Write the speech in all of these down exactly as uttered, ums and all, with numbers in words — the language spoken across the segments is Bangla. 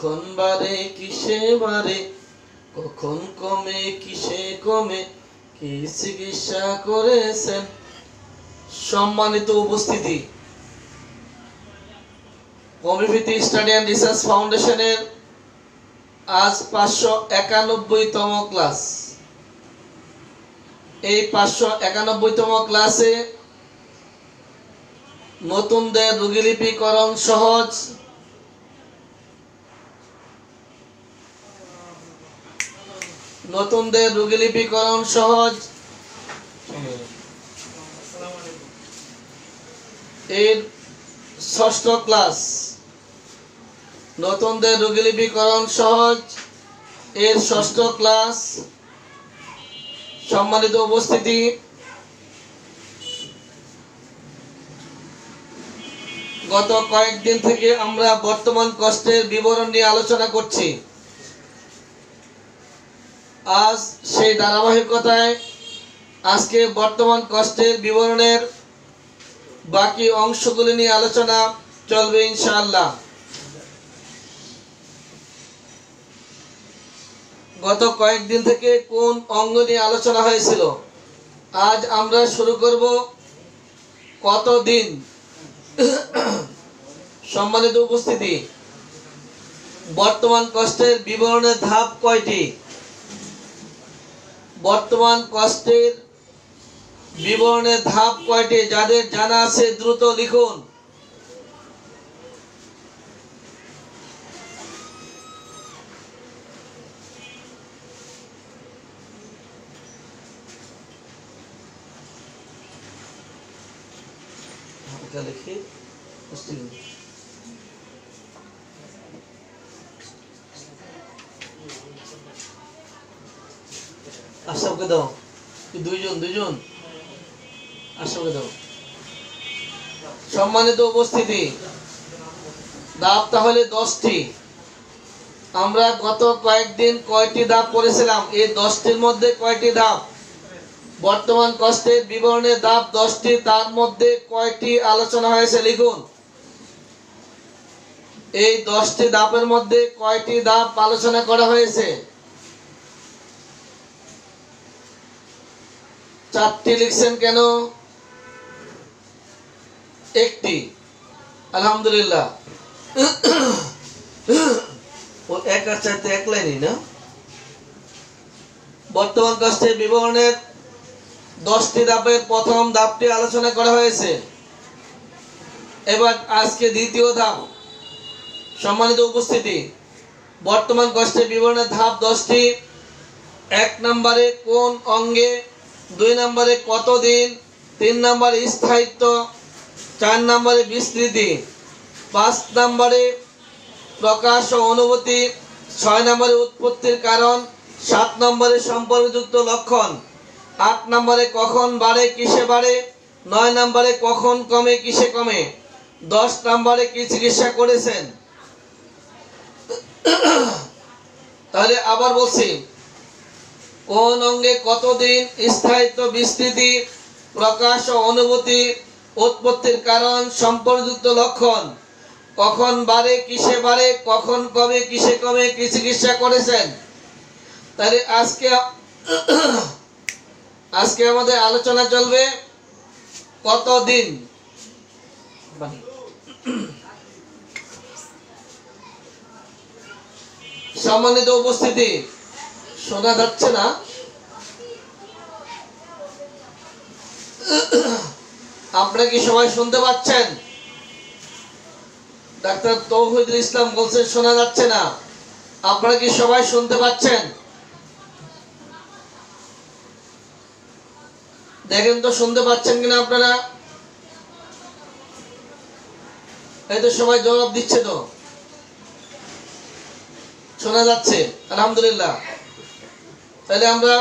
কখন বাড়ে কিসে বাড়ে, কখন কমে কিসে কমে, কি চিকিৎসা করেছেন? সম্মানিত উপস্থিতি, হোমিওপ্যাথি স্টাডি অ্যান্ড রিসার্চ ফাউন্ডেশনের আজ পাঁচশো একানব্বইতম ক্লাস। এই পাঁচশো একানব্বইতম ক্লাসে নতুনদের রোগীলিপিকরণ সহজ, নতুনদের রোগীলিপিকরণ সহজ এর ষষ্ঠ ক্লাস। নতুনদের রোগীলিপিকরণ সহজ এর ষষ্ঠ ক্লাস। সম্মানিত উপস্থিতি, গত কয়েকদিন থেকে আমরা বর্তমান কষ্টের বিবরণ নিয়ে আলোচনা করছি। আজ সেই ধারাবাহিকতায় আজকে বর্তমান কষ্টের বিবরণের বাকি অংশগুলি নিয়ে আলোচনা চলবে ইনশাআল্লাহ। গত কয়েকদিন থেকে কোন অঙ্গ নিয়ে আলোচনা হয়েছিল, আজ আমরা শুরু করব কতদিন। সম্মানিত উপস্থিতি, বর্তমান কষ্টের বিবরণের ধাপ কয়টি? বর্তমান কষ্টের বিবরণের ধাপ কয়টি? যাদের জানা আছে দ্রুত লিখুন। লিখি আশাকে দাও, দুইজন দুইজন আশাকে দাও। সম্মানিত উপস্থিতি, ধাপ তাহলে দশটি। আমরা গত কয়েকদিন কয়টি ধাপ পড়েছিলাম? এই দশটির মধ্যে কয়টি ধাপ? বর্তমান কষ্টের বিবরণের ধাপ দশটি, তার মধ্যে কয়টি আলোচনা হয়েছে লিখুন। এই দশটি ধাপের মধ্যে কয়টি ধাপ আলোচনা করা হয়েছে? চারটি লিখছেন কেন? একটি, আলহামদুলিল্লাহ। ও এক আর চারতে এক লাইনই না। বর্তমান কষ্টের বিবরণের দশটি ধাপের প্রথম ধাপটি আলোচনা করা হয়েছে। এবার আজকে দ্বিতীয় ধাপ। সম্মানিত উপস্থিতি, বর্তমান কষ্টের বিবরণের ধাপ দশটি। এক নম্বরে কোন অঙ্গে, দুই নম্বরে কতদিন, তিন নম্বরে স্থায়িত্ব, চার নম্বরে বিস্তৃতি, পাঁচ নম্বরে প্রকাশ ও অনুভূতি, ছয় নম্বরে উৎপত্তির কারণ, সাত নম্বরে সম্পর্কযুক্ত লক্ষণ, আট নম্বরে কখন বাড়ে কিসে বাড়ে, নয় নম্বরে কখন কমে কিসে কমে, দশ নম্বরে কি চিকিৎসা করেছেন। তাহলে আবার বলছি, কোন অঙ্গে কতদিন, স্থায়িত্ব, বিস্তৃতি, প্রকাশ ও অনুভূতি, উৎপত্তির কারণ, সম্পর্কযুক্ত লক্ষণ, কখন বাড়ে কিসে বাড়ে, কখন কমে কিসে কমে, কি চিকিৎসা করেছেন। তাহলে আজকে আজকে আমাদের আলোচনা চলবে কতদিন। সম্মানিত উপস্থিতি, শোনা যাচ্ছে না? আপনারা কি সবাই শুনতে পাচ্ছেন? ডাক্তার তৌহিদুল ইসলাম বলছেন শোনা যাচ্ছে না। আপনারা কি সবাই শুনতে পাচ্ছেন? দেখেন তো শুনতে পাচ্ছেন কিনা আপনারা। এই তো সবাই জবাব দিচ্ছে, তো শোনা যাচ্ছে, আলহামদুলিল্লাহ। তাহলে আমরা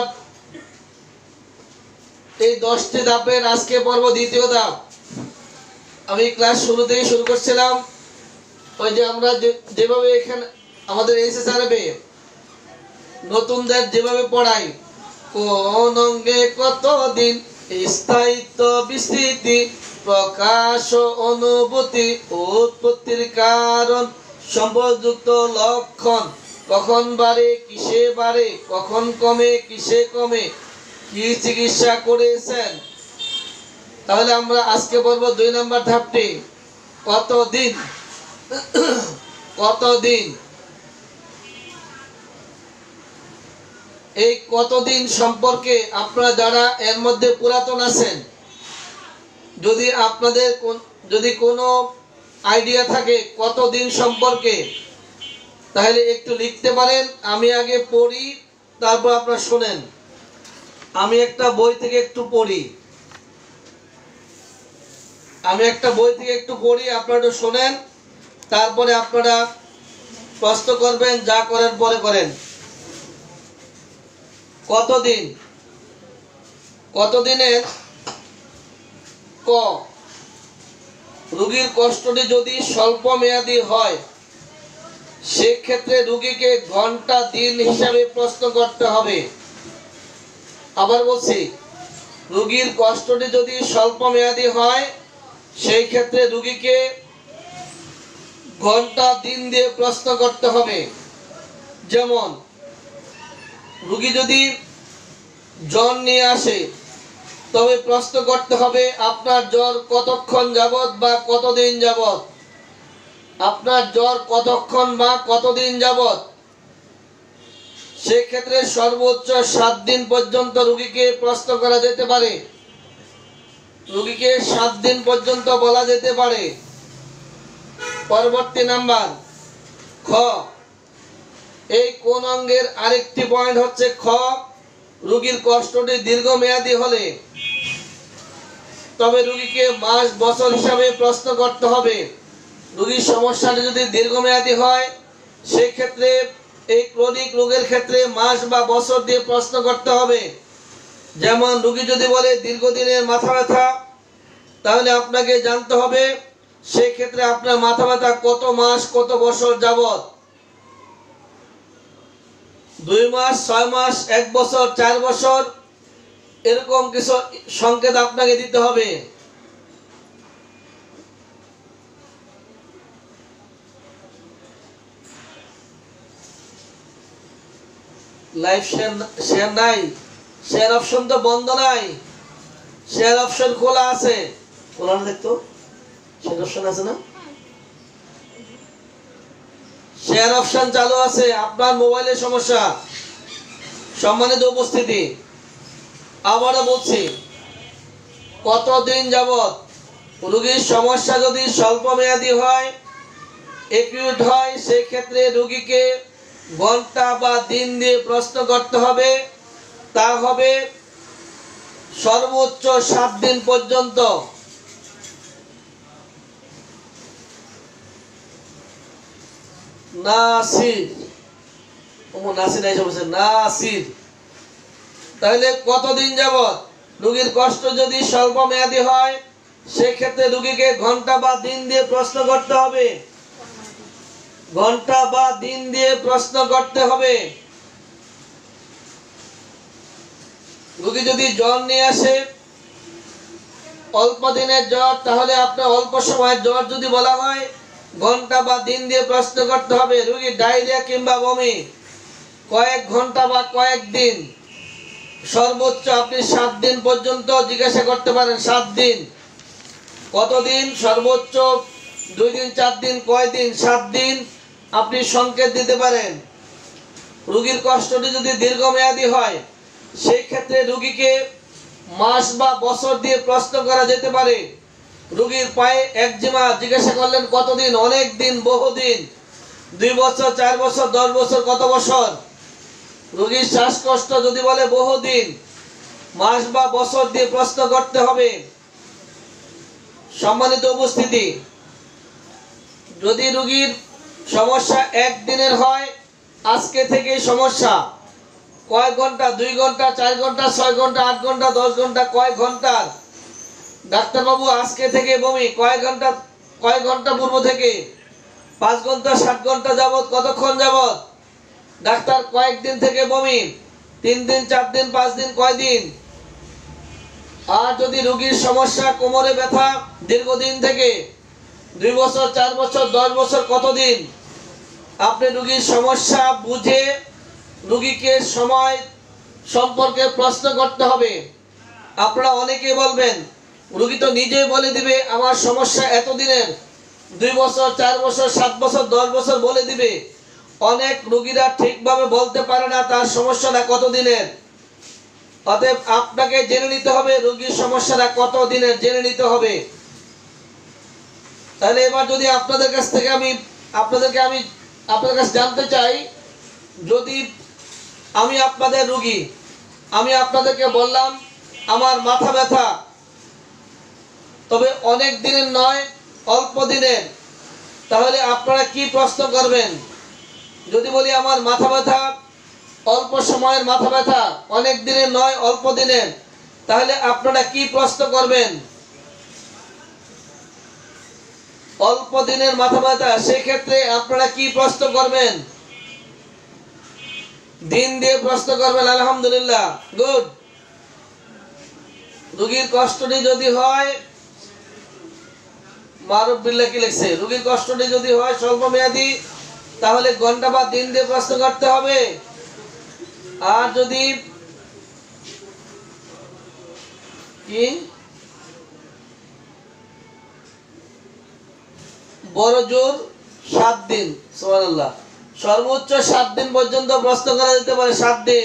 এই দশটি ধাপের আজকে পর্ব দ্বিতীয় ধাপ। আমি ক্লাস শুরুতেই শুরু করছিলাম, ওই যে আমরা যেভাবে এখানে আমাদের এসএসআরবে নতুনদের যেভাবে পড়াই, কোন অঙ্গে কতদিন, স্থায়িত্ব, বিস্তৃতি, প্রকাশ ও অনুভূতি, উৎপত্তির কারণ, সম্পর্কযুক্ত লক্ষণ কখন বাড়ে, কিসে বাড়ে, কখন কমে, কিসে কমে, কি চিকিৎসা করেছেন। তাহলে আমরা আজকে বলবো দুই নম্বর ধাপটি, কতদিন কতদিন এই কতদিন সম্পর্কে আপনারা যারা এর মধ্যে পুরাতন আছেন, যদি আপনাদের যদি কোনো আইডিয়া থাকে কতদিন সম্পর্কে, তাহলে একটু লিখতে পারেন। আমি আগে পড়ি, তারপর আপনারা শুনেন। আমি একটা বই থেকে একটু পড়ি আমি একটা বই থেকে একটু পড়ি আপনারা একটু শোনেন, তারপরে আপনারা প্রশ্ন করবেন, যা করেন পরে করেন। কতদিন কতদিনের ক, রোগীর কষ্টটি যদি স্বল্প মেয়াদী হয় সেক্ষেত্রে রোগীকে ঘন্টা দিন হিসাবে প্রশ্ন করতে হবে। আবার বলছি, রোগীর কষ্টটি যদি স্বল্প মেয়াদী হয় সেই ক্ষেত্রে রোগীকে ঘন্টা দিন দিয়ে প্রশ্ন করতে হবে। যেমন রোগী যদি জ্বর নিয়ে আসে, তবে প্রশ্ন করতে হবে আপনার জ্বর কতক্ষণ যাবত বা কতদিন যাবত, আপনার জ্বর কতক্ষণ বা কতদিন যাবত। সেক্ষেত্রে সর্বোচ্চ সাত দিন পর্যন্ত রোগীকে প্রশ্ন করা যেতে পারে, রোগীকে সাত দিন পর্যন্ত বলা যেতে পারে। পরবর্তী নাম্বার খ, এই কোন অঙ্গের আরেকটি পয়েন্ট হচ্ছে খ, রোগীর কষ্টটি দীর্ঘমেয়াদী হলে তবে রোগীকে মাস বছর হিসাবে প্রশ্ন করতে হবে। রোগীর সমস্যাটি যদি দীর্ঘমেয়াদী হয় সেই ক্ষেত্রে এই ক্রনিক রোগের ক্ষেত্রে মাস বা বছর দিয়ে প্রশ্ন করতে হবে। যেমন রোগী যদি বলে দীর্ঘদিনের মাথা ব্যথা, তাহলে আপনাকে জানতে হবে সেই ক্ষেত্রে আপনার মাথা ব্যথা কত মাস কত বছর যাবত, দুই মাস, ছয় মাস, এক বছর, চার বছর, এরকম কিছু সংকেত আপনাকে দিতে হবে। লাইভ শেয়ার নাই, শেয়ার অপশন তো বন্ধ নাই, শেয়ার অপশন খোলা আছে। খোলা না দেখতো, শেয়ার অপশন আছে না? শেয়ার অপশন চালু আছে, আপনার মোবাইলের সমস্যা। সম্মানিত উপস্থিতি, আবারও বলছি, কতদিন যাবত রোগীর সমস্যা যদি স্বল্প মেয়াদী হয়, একিউট হয়, সেই ক্ষেত্রে রোগীকে ঘন্টা বা দিন দিয়ে প্রশ্ন করতে হবে। তা হবে সর্বোচ্চ সাত দিন পর্যন্ত। নাসির, নাসির এসে বলছে নাসির। তাহলে কতদিন যাবত রোগীর কষ্ট যদি স্বল্প মেয়াদী হয় সেক্ষেত্রে রোগীকে ঘন্টা বা দিন দিয়ে প্রশ্ন করতে হবে, ঘন্টা বা দিন দিয়ে প্রশ্ন করতে হবে। রোগী যদি জ্বর নিয়ে আসে, অল্প দিনের জ্বর, তাহলে আপনার অল্প সময়ের জ্বর যদি বলা হয়, ঘন্টা বা দিন দিয়ে প্রশ্ন করতে হবে। রোগী ডায়রিয়া কিংবা বমি, কয়েক ঘন্টা বা কয়েক দিন, সর্বোচ্চ আপনি সাত দিন পর্যন্ত জিজ্ঞাসা করতে পারেন। সাত দিন, কতদিন? সর্বোচ্চ দুই দিন, চার দিন, কয় দিন? সাত দিন আপনি সংকেত দিতে পারেন। রোগীর কষ্টটি যদি দীর্ঘমেয়াদী হয় সেই ক্ষেত্রে রোগীকে মাস বা বছর দিয়ে প্রশ্ন করা যেতে পারে। রোগীর পায়ে একজিমা, জিজ্ঞাসা করলেন কতদিন? অনেক দিন, বহুদিন, দুই বছর, চার বছর, দশ বছর, কত বছর? রোগীর শ্বাসকষ্ট যদি বলে বহুদিন, মাস বা বছর দিয়ে প্রশ্ন করতে হবে। সম্মানিত উপস্থিতি, যদি রোগীর সমস্যা একদিনের হয়, আজকে থেকে সমস্যা কয় ঘন্টা? দুই ঘন্টা, চার ঘন্টা, ছয় ঘন্টা, আট ঘন্টা, দশ ঘন্টা, কয় ঘন্টার? ডাক্তারবাবু আজকে থেকে বমি, কয় ঘন্টা? কয় ঘন্টা পূর্ব থেকে? পাঁচ ঘন্টা, সাত ঘন্টা যাবত, কতক্ষণ যাবত? ডাক্তার কয়েকদিন থেকে বমি, তিন দিন, চার দিন, পাঁচ দিন, কয় দিন? আর যদি রোগীর সমস্যা কোমরে ব্যথা দীর্ঘদিন থেকে, দুই বছর, চার বছর, দশ বছর, কতদিন? আপনি রোগীর সমস্যা বুঝে রোগীকে সময় সম্পর্কে প্রশ্ন করতে হবে। আপনারা অনেকেই বলবেন রোগী তো নিজেই বলে দিবে আমার সমস্যা এতদিনের, দুই বছর, চার বছর, সাত বছর, দশ বছর বলে দিবে। অনেক রোগীরা ঠিকভাবে বলতে পারে না তার সমস্যাটা কতদিনের। অতএব আপনাকে জেনে নিতে হবে রোগীর সমস্যাটা কতদিনের, জেনে নিতে হবে। তাহলে এবার যদি আপনাদের কাছ থেকে আমি আপনাদেরকে আমি আপনাদের কাছে জানতে চাই, যদি আমি আপনাদের রোগী, আমি আপনাদেরকে বললাম আমার মাথা ব্যথা, তবে অনেক দিনের নয়, অল্প দিনের, তাহলে আপনারা কি প্রশ্ন করবেন? যদি বলি আমার মাথা ব্যথা অল্প সময়ের মাথা ব্যথা, অনেক দিনের নয়, অল্প দিনের, তাহলে আপনারা কি প্রশ্ন করবেন? অল্প দিনের মাথা ব্যথা, সেই ক্ষেত্রে আপনারা কি প্রশ্ন করবেন? দিন দিয়ে প্রশ্ন করবেন। আলহামদুলিল্লাহ, গুড। রোগীর কষ্টটি যদি হয়, মারুফ বিল্লাহ কি লিখছে, রোগীর কষ্টটি যদি হয় স্বল্প মেয়াদী, তাহলে ঘন্টা বা দিন দিয়ে প্রশ্ন করতে হবে। আর যদি কি বড় জোর সাত দিন, সুবহানাল্লাহ, সর্বোচ্চ সাত দিন পর্যন্ত প্রশ্ন করা যেতে পারে। সাত দিন।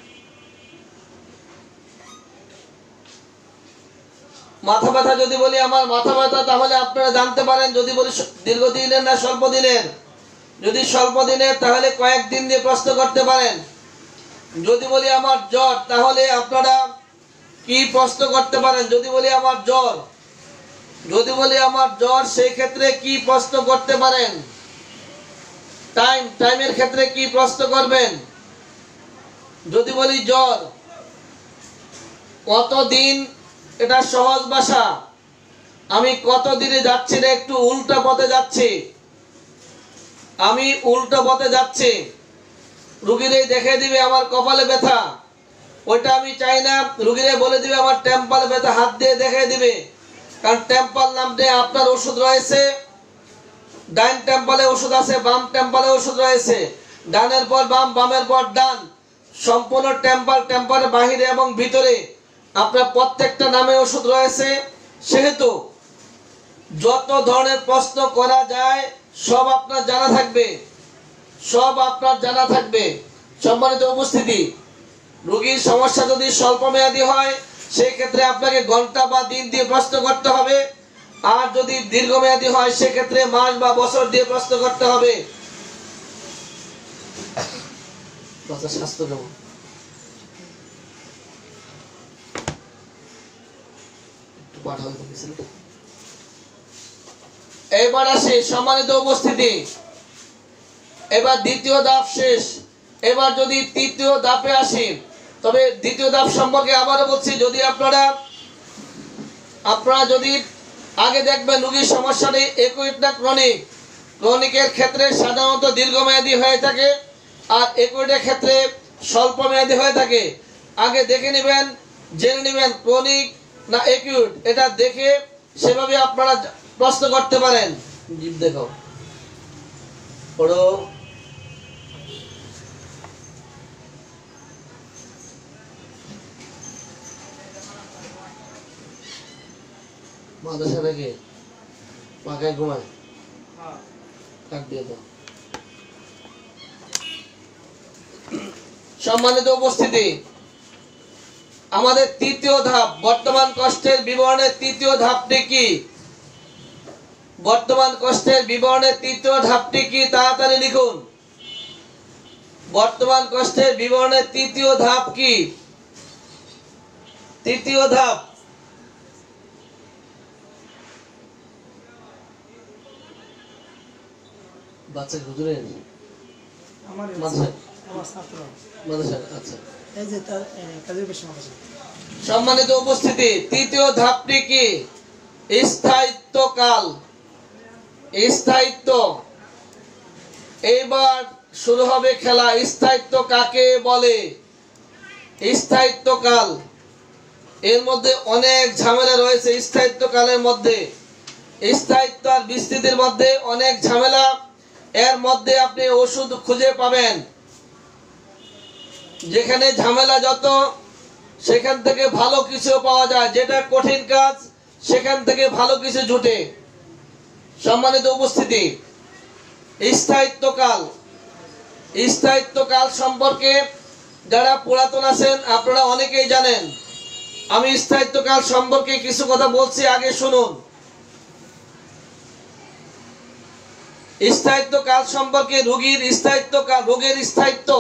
মাথা ব্যথা যদি বলি আমার মাথা ব্যথা, তাহলে আপনারা জানতে পারেন যদি বলি দীর্ঘদিনের না স্বল্প দিনের। যদি স্বল্প দিনের তাহলে কয়েকদিন দিয়ে প্রশ্ন করতে পারেন। যদি বলি আমার জ্বর, তাহলে আপনারা কি প্রশ্ন করতে পারেন? যদি বলি আমার জ্বর, যদি বলি আমার জ্বর, সেই ক্ষেত্রে কি প্রশ্ন করতে পারেন? টাইম, টাইমের ক্ষেত্রে কি প্রশ্ন করবেন? যদি বলি জ্বর, কতদিন, এটা সহজ ভাষা, আমি কত দিনে যাচ্ছি না, একটু উল্টা পথে যাচ্ছি, আমি উল্টো পথে যাচ্ছি। রুগীরে দেখে দিবে আমার কপালে ব্যথা, ওইটা আমি চাই না। রুগীরে বলে দিবে আমার টেম্পালে ব্যথা, হাত দিয়ে দেখে দিবে। কারণ টেম্পাল নামে আপনার ওষুধ রয়েছে, ডান টেম্পালে ওষুধ আছে, বাম টেম্পালে ওষুধ রয়েছে, ডানের পর বাম, বামের পর ডান, সম্পূর্ণ টেম্পাল, টেম্পালের বাহিরে এবং ভিতরে আপনার প্রত্যেকটা নামে ওষুধ রয়েছে। সেহেতু যত ধরনের প্রশ্ন করা যায় সব আপনার জানা থাকবে, সব আপনার জানা থাকবে। সম্মানিত উপস্থিতি, রোগীর সমস্যা যদি স্বল্প মেয়াদী হয়, সেই ক্ষেত্রে আপনাকে ঘন্টা বা দিন দিয়ে প্রশ্ন করতে হবে। আর যদি দীর্ঘমেয়াদী হয়, সেক্ষেত্রে মাস বা বছর দিয়ে প্রশ্ন করতে হবে। স্বাস্থ্য কেমন? এবার আসি সম্মানিত উপস্থিতি, এবার দ্বিতীয় ধাপ শেষ। এবার যদি তৃতীয় ধাপে আসি, তবে দ্বিতীয় ধাপ সম্পর্কে আবারও বলছি, যদি আপনারা আপনারা যদি আগে দেখবেন রোগীর সমস্যাটি একুইট না ক্রনিক। ক্রনিকের ক্ষেত্রে সাধারণত দীর্ঘমেয়াদী হয়ে থাকে, আর একুইটের ক্ষেত্রে স্বল্প মেয়াদী হয়ে থাকে। আগে দেখে নেবেন, জেনে নেবেন ক্রনিক না একিউট, এটা দেখে সেভাবে আপনারা প্রশ্ন করতে পারেন। জিভ দেখাও, পড়ো। মাদ্রাসা থেকে পাকায় ঘুমায়, কাট দিয়ে দাও। সম্মানিত উপস্থিতি, আমাদের তৃতীয় ধাপ, বর্তমান কষ্টের বিবরণের তৃতীয় ধাপটি কি? বর্তমান কষ্টের বিবরণের তৃতীয় ধাপটি কি? তাড়াতাড়ি লিখুন। বর্তমান কষ্টের বিবরণের তৃতীয় ধাপ কি? তৃতীয় ধাপ বাচ্চা হুজুরে আমার মাদ্রাসা আমার ছাত্র মাদ্রাসা। আচ্ছা, এই যে তার কাজের বিষয় আছে। সম্মানিত উপস্থিতি, তৃতীয় ধাপটি কি? স্থায়িত্ব কাল, স্থায়িত্ব। এইবার শুরু হবে খেলা। স্থায়িত্ব কাকে বলে? স্থায়িত্ব কাল, এর মধ্যে অনেক ঝামেলা রয়েছে। স্থায়িত্ব কালের মধ্যে, স্থায়িত্ব আর বিস্তৃতির মধ্যে অনেক ঝামেলা। এর মধ্যে আপনি ওষুধ খুঁজে পাবেন। যেখানে ঝামেলা যত, সেখান থেকে ভালো কিছু পাওয়া যায়। যেটা কঠিন কাজ, সেখান থেকে ভালো কিছু জুটে। সম্মানিত উপস্থিতি, স্থায়িত্বকাল স্থায়িত্বকাল সম্পর্কে যারা পুরাতন আছেন আপনারা অনেকেই জানেন। আমি স্থায়িত্বকাল সম্পর্কে কিছু কথা বলছি, আগে শুনুন। স্থায়িত্বকাল সম্পর্কে রোগীর স্থায়িত্বকাল, রোগের স্থায়িত্ব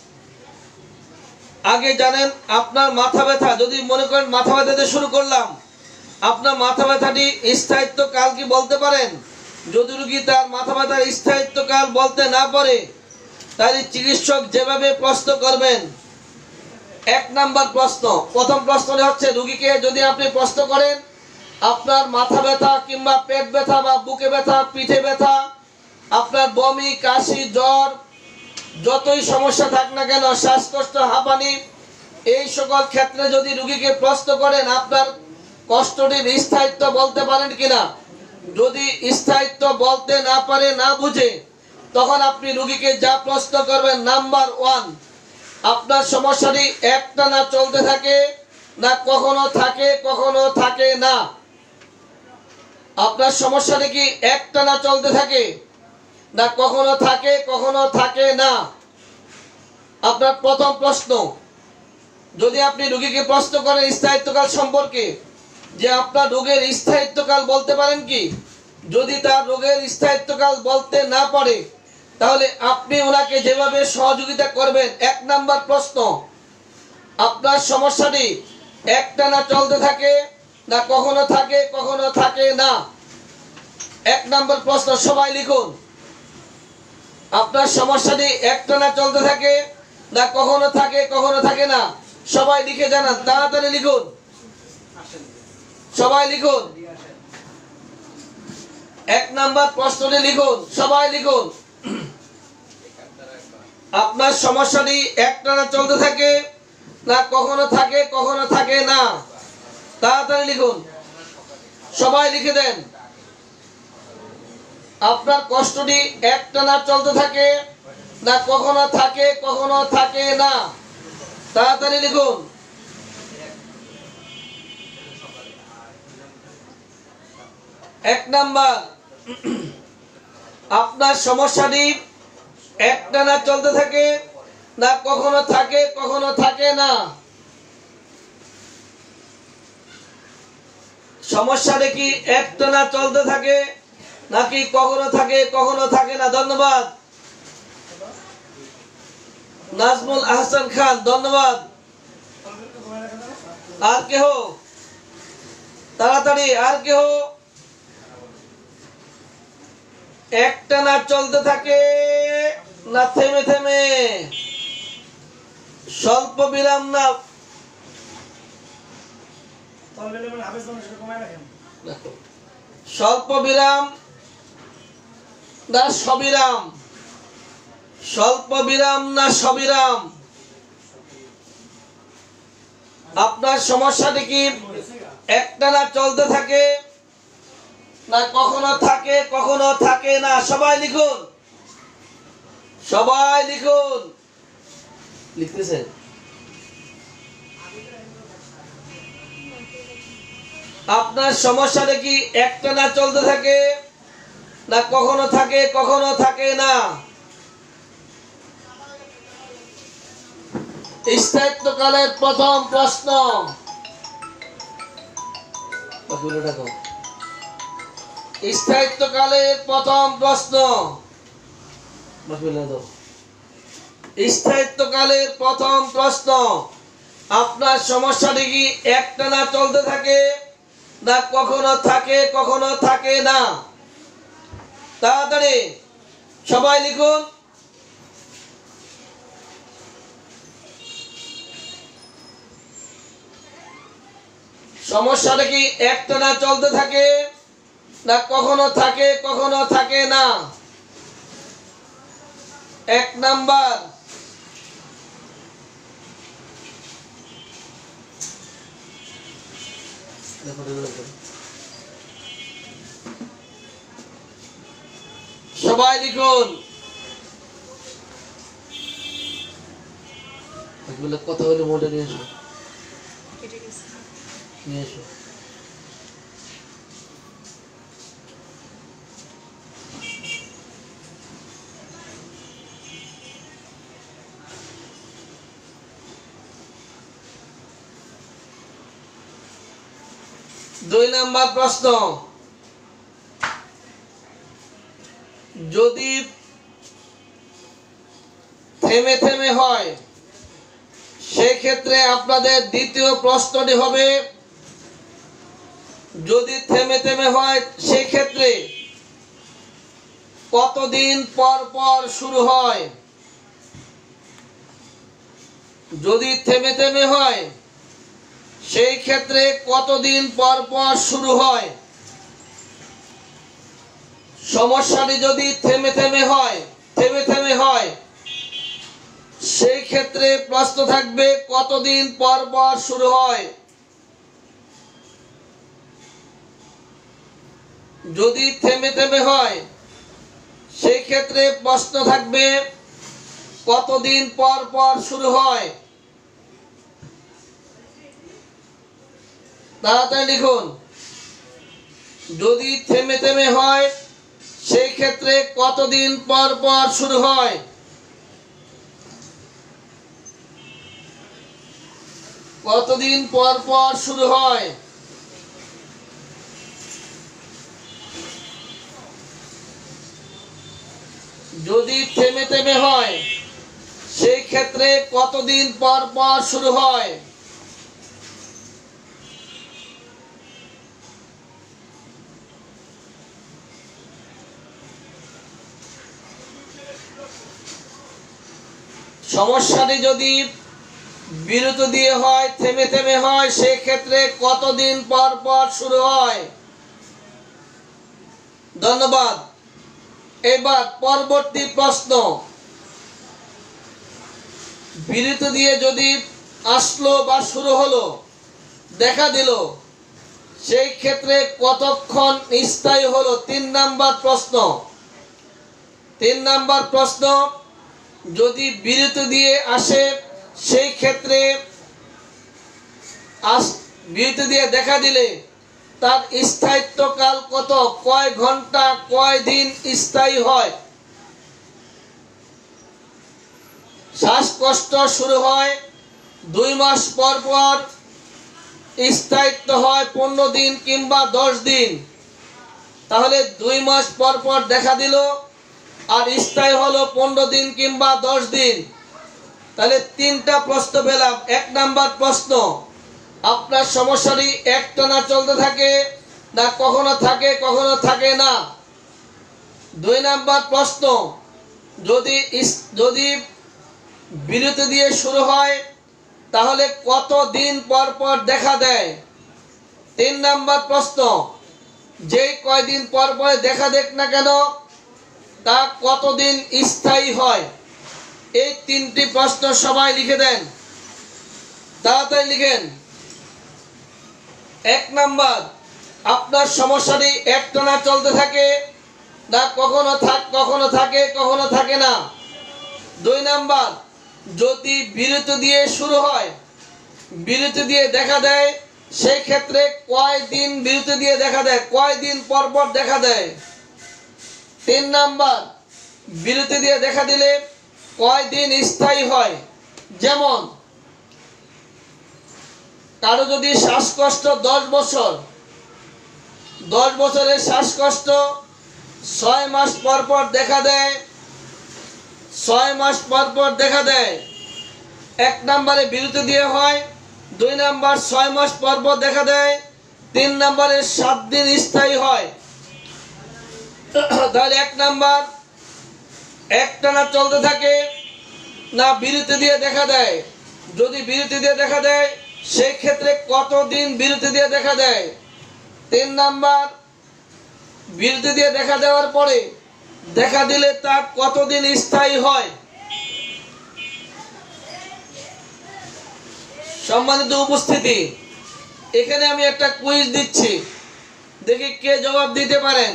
আগে জানেন। আপনার মাথা ব্যথা, যদি মনে করেন মাথা ব্যথাতে শুরু করলাম, আপনার মাথা ব্যথাটি স্থায়িত্বকাল কি বলতে পারেন? যদি রোগী তার মাথা ব্যথার স্থায়িত্বকাল বলতে না পারে, তাহলে চিকিৎসক যেভাবে প্রশ্ন করবেন, এক নাম্বার প্রশ্ন, প্রথম প্রশ্নটি হচ্ছে, রোগীকে যদি আপনি প্রশ্ন করেন আপনার মাথা ব্যথা কিংবা পেট ব্যথা বা বুকে ব্যথা, পিঠে ব্যথা, আপনার বমি, কাশি, জ্বর, যতই সমস্যা থাক না কেন, শ্বাসকষ্ট, হাঁপানি, এই সকল ক্ষেত্রে যদি রোগীকে প্রশ্ন করেন আপনার কষ্টটির স্থায়িত্ব বলতে পারেন কিনা, যদি স্থায়িত্ব বলতে না পারে, না বুঝে, তখন আপনি রোগীকে যা প্রশ্ন করবেন, নাম্বার ওয়ান, আপনার সমস্যাটি একটানা চলতে থাকে না কখনো থাকে কখনো থাকে না? আপনার সমস্যাটি কি একটানা চলতে থাকে না কখনো থাকে কখনো থাকে না? আপনার প্রথম প্রশ্ন। যদি আপনি রোগীকে প্রশ্ন করেন স্থায়িত্বকাল সম্পর্কে, যে আপনার রোগের স্থায়িত্বকাল বলতে পারেন কি, যদি তার রোগের স্থায়িত্বকাল বলতে না পারে, তাহলে আপনি ওনাকে যেভাবে সহযোগিতা করবেন, এক নাম্বার প্রশ্ন, আপনার সমস্যাটি একটানা চলতে থাকে না কখনো থাকে কখনো থাকে না? এক নাম্বার প্রশ্ন, সবাই লিখুন। আপনার সমস্যাটি একটানা চলতে থাকে না কখনো থাকে কখনো থাকে না? সবাই লিখে জানান, তাড়াতাড়ি লিখুন, সবাই লিখুন। এক নাম্বার প্রশ্নটি লিখুন, সবাই লিখুন। আপনার সমস্যাটি একটানা চলতে থাকে না কখনো থাকে কখনো থাকে না? তাড়াতাড়ি লিখুন, সবাই লিখে দেন। আপনার কষ্টটি একটানা চলতে থাকে না কখনো থাকে কখনো থাকে না? তাড়াতাড়ি লিখুন। এক নাম্বার, আপনার সমস্যাটি একটানা চলতে থাকে না কখনো থাকে কখনো থাকে না? সমস্যাটি কি একটানা চলতে থাকে নাকি কখনো থাকে কখনো থাকে না? ধন্যবাদ। নাজমুল আহসান খান, ধন্যবাদ। আর কেহ? তাড়াতাড়ি, আর কেহ? একটানা চলতে থাকে না থেমে থেমে, স্বল্প বিরাম না স্বল্প বিরাম না সবিরাম? স্বল্প বিরাম না সবিরাম? আপনার সমস্যাটি কি একটানা চলতে থাকে না কখনো থাকে কখনো থাকে না? সবাই লিখুন, সবাই লিখুন। লিখতেছেন? আপনার সমস্যাটা কি একটানা চলতে থাকে না কখনো থাকে কখনো থাকে না? স্থায়িত্বকালের প্রথম প্রশ্ন, স্থায়িত্বকালের প্রথম প্রশ্ন, স্থায়িত্বকালের প্রথম প্রশ্ন, আপনার সমস্যাটি কি একটানা চলতে থাকে না কখনো থাকে কখনো থাকে না? তাড়াতাড়ি সবাই লিখুন। সমস্যাটা কি একটানা চলতে থাকে না কখনো থাকে কখনো থাকে না? এক নাম্বার, সবাই লিখুন। এগুলো কথা হলে মোটা নিয়ে এসো, নিয়ে এসো। দুই নাম্বার প্রশ্ন, যদি থেমে থেমে হয় সেই ক্ষেত্রে আপনাদের দ্বিতীয় প্রশ্নটি হবে, যদি থেমে থেমে হয় সেই ক্ষেত্রে কতদিন পর পর শুরু হয়? যদি থেমে থেমে হয় সেই ক্ষেত্রে কতদিন পর পর শুরু হয়? সমস্যাটি যদি থেমে থেমে হয় থেমে থেমে হয় সেই ক্ষেত্রে প্রশ্ন থাকবে কতদিন পর পর শুরু হয়। যদি থেমে থেমে হয় সেই ক্ষেত্রে প্রশ্ন থাকবে কতদিন পর পর শুরু হয়। তাড়াতাড়ি লিখুন। যদি থেমে থেমে হয় সেই ক্ষেত্রে কতদিন পর পর শুরু হয়? কতদিন পর পর শুরু হয়? যদি থেমে থেমে হয় সেই ক্ষেত্রে কতদিন পর পর শুরু হয়? সমস্যাটি যদি বিরত দিয়ে হয় থেমে থেমে হয় সেই ক্ষেত্রে কতদিন পর পর শুরু হয়? ধন্যবাদ। এবার পরবর্তী প্রশ্ন, বিরত দিয়ে যদি আসলো বা শুরু হলো দেখা দিল সেই ক্ষেত্রে কতক্ষণ স্থায়ী হলো? তিন নাম্বার প্রশ্ন। তিন নাম্বার প্রশ্ন, যদি বিরত দিয়ে আসে সেই ক্ষেত্রে বিরত দিয়ে দেখা দিলে তার স্থায়িত্বকাল কত? কয় ঘন্টা কয় দিন স্থায়ী হয়? শ্বাসকষ্ট শুরু হয় দুই মাস পর পর, স্থায়িত্ব হয় পনেরো দিন কিংবা দশ দিন। তাহলে দুই মাস পর পর দেখা দিল আর স্থায়ী হলো পনেরো দিন কিংবা দশ দিন। তাহলে তিনটা প্রশ্ন পেলাম। এক নাম্বার প্রশ্ন, আপনার সমস্যাটি একটানা চলতে থাকে না কখনো থাকে কখনো থাকে না? দুই নাম্বার প্রশ্ন, যদি যদি বিরতি দিয়ে শুরু হয় তাহলে কত দিন পর পর দেখা দেয়? তিন নাম্বার প্রশ্ন, যেই কয়দিন পর পর দেখা দেখ না কেন তা কতদিন স্থায়ী হয়? এই তিনটি প্রশ্ন সবাই লিখে দেন, তাড়াতাড়ি লিখেন। এক নাম্বার, আপনার সমস্যাটি একটানা চলতে থাকে না কখনো থাক কখনো থাকে কখনো থাকে না? দুই নাম্বার, যদি বিরতি দিয়ে শুরু হয় বিরতি দিয়ে দেখা দেয় সেই ক্ষেত্রে কয় দিন বিরতি দিয়ে দেখা দেয়, কয় দিন পর পর দেখা দেয়? তিন নাম্বার, বিরতি দিয়ে দেখা দিলে কয় দিন স্থায়ী হয়? যেমন কারো যদি শ্বাসকষ্ট দশ বছর দশ বছরের শ্বাসকষ্ট ছয় মাস পর পর দেখা দেয়, ছয় মাস পর পর দেখা দেয়। এক নম্বরে বিরতি দিয়ে হয়, দুই নাম্বার ছয় মাস পর পর দেখা দেয়, তিন নম্বরে সাত দিন স্থায়ী হয়। তাহলে এক নাম্বার একটানা চলতে থাকে না বিরতি দিয়ে দেখা দেয়? যদি বিরতি দিয়ে দেখা দেয় সেই ক্ষেত্রে কতদিন বিরতি দিয়ে দেখা দেয়? তিন নাম্বার, বিরতি দিয়ে দেখা দেওয়ার পরে দেখা দিলে তা কতদিন স্থায়ী হয়? সম্মানিত উপস্থিতি, এখানে আমি একটা কুইজ দিচ্ছি, দেখি কে জবাব দিতে পারেন।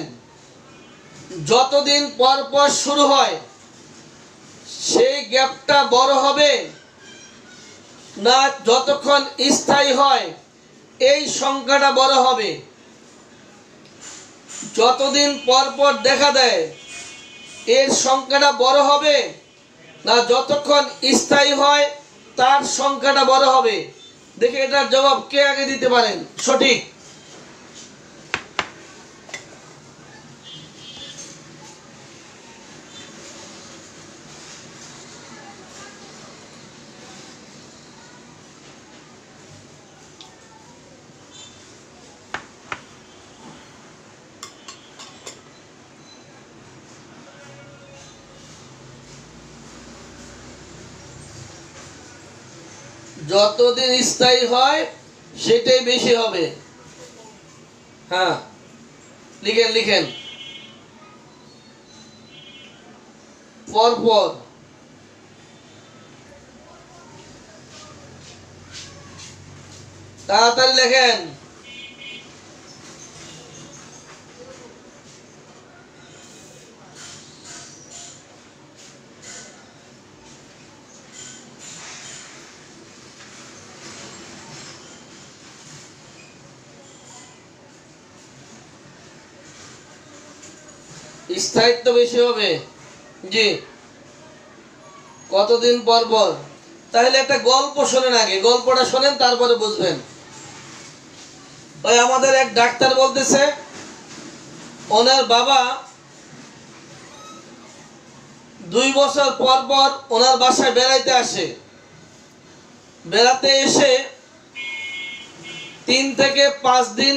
যতদিন পর পর শুরু হয় সেই গ্যাপটা বড় হবে না যতক্ষণ স্থায়ী হয় এই সংখ্যাটা বড় হবে, যতদিন পর পর দেখা দেয় এর সংখ্যাটা বড় হবে, না যতক্ষণ স্থায়ী হয় তার সংখ্যাটা বড় হবে? দেখে এটার জবাব কে আগে দিতে পারেন সঠিক? যতদিন স্থায়ী হয় সেটাই বেশি হবে। হ্যাঁ লিখেন লিখেন পরপর। তাড়াতাড়ি লেখেন। স্থায়িত্ব বেশি হবে। জি, কতদিন পর পর? তাহলে একটা গল্প শোনেন, আগে গল্পটা শোনেন তারপরে বুঝবেন। ওই আমাদের এক ডাক্তার বলতেছে ওনার বাবা দুই বছর পর পর ওনার বাসায় বেড়াইতে আসে। বেড়াতে এসে তিন থেকে পাঁচ দিন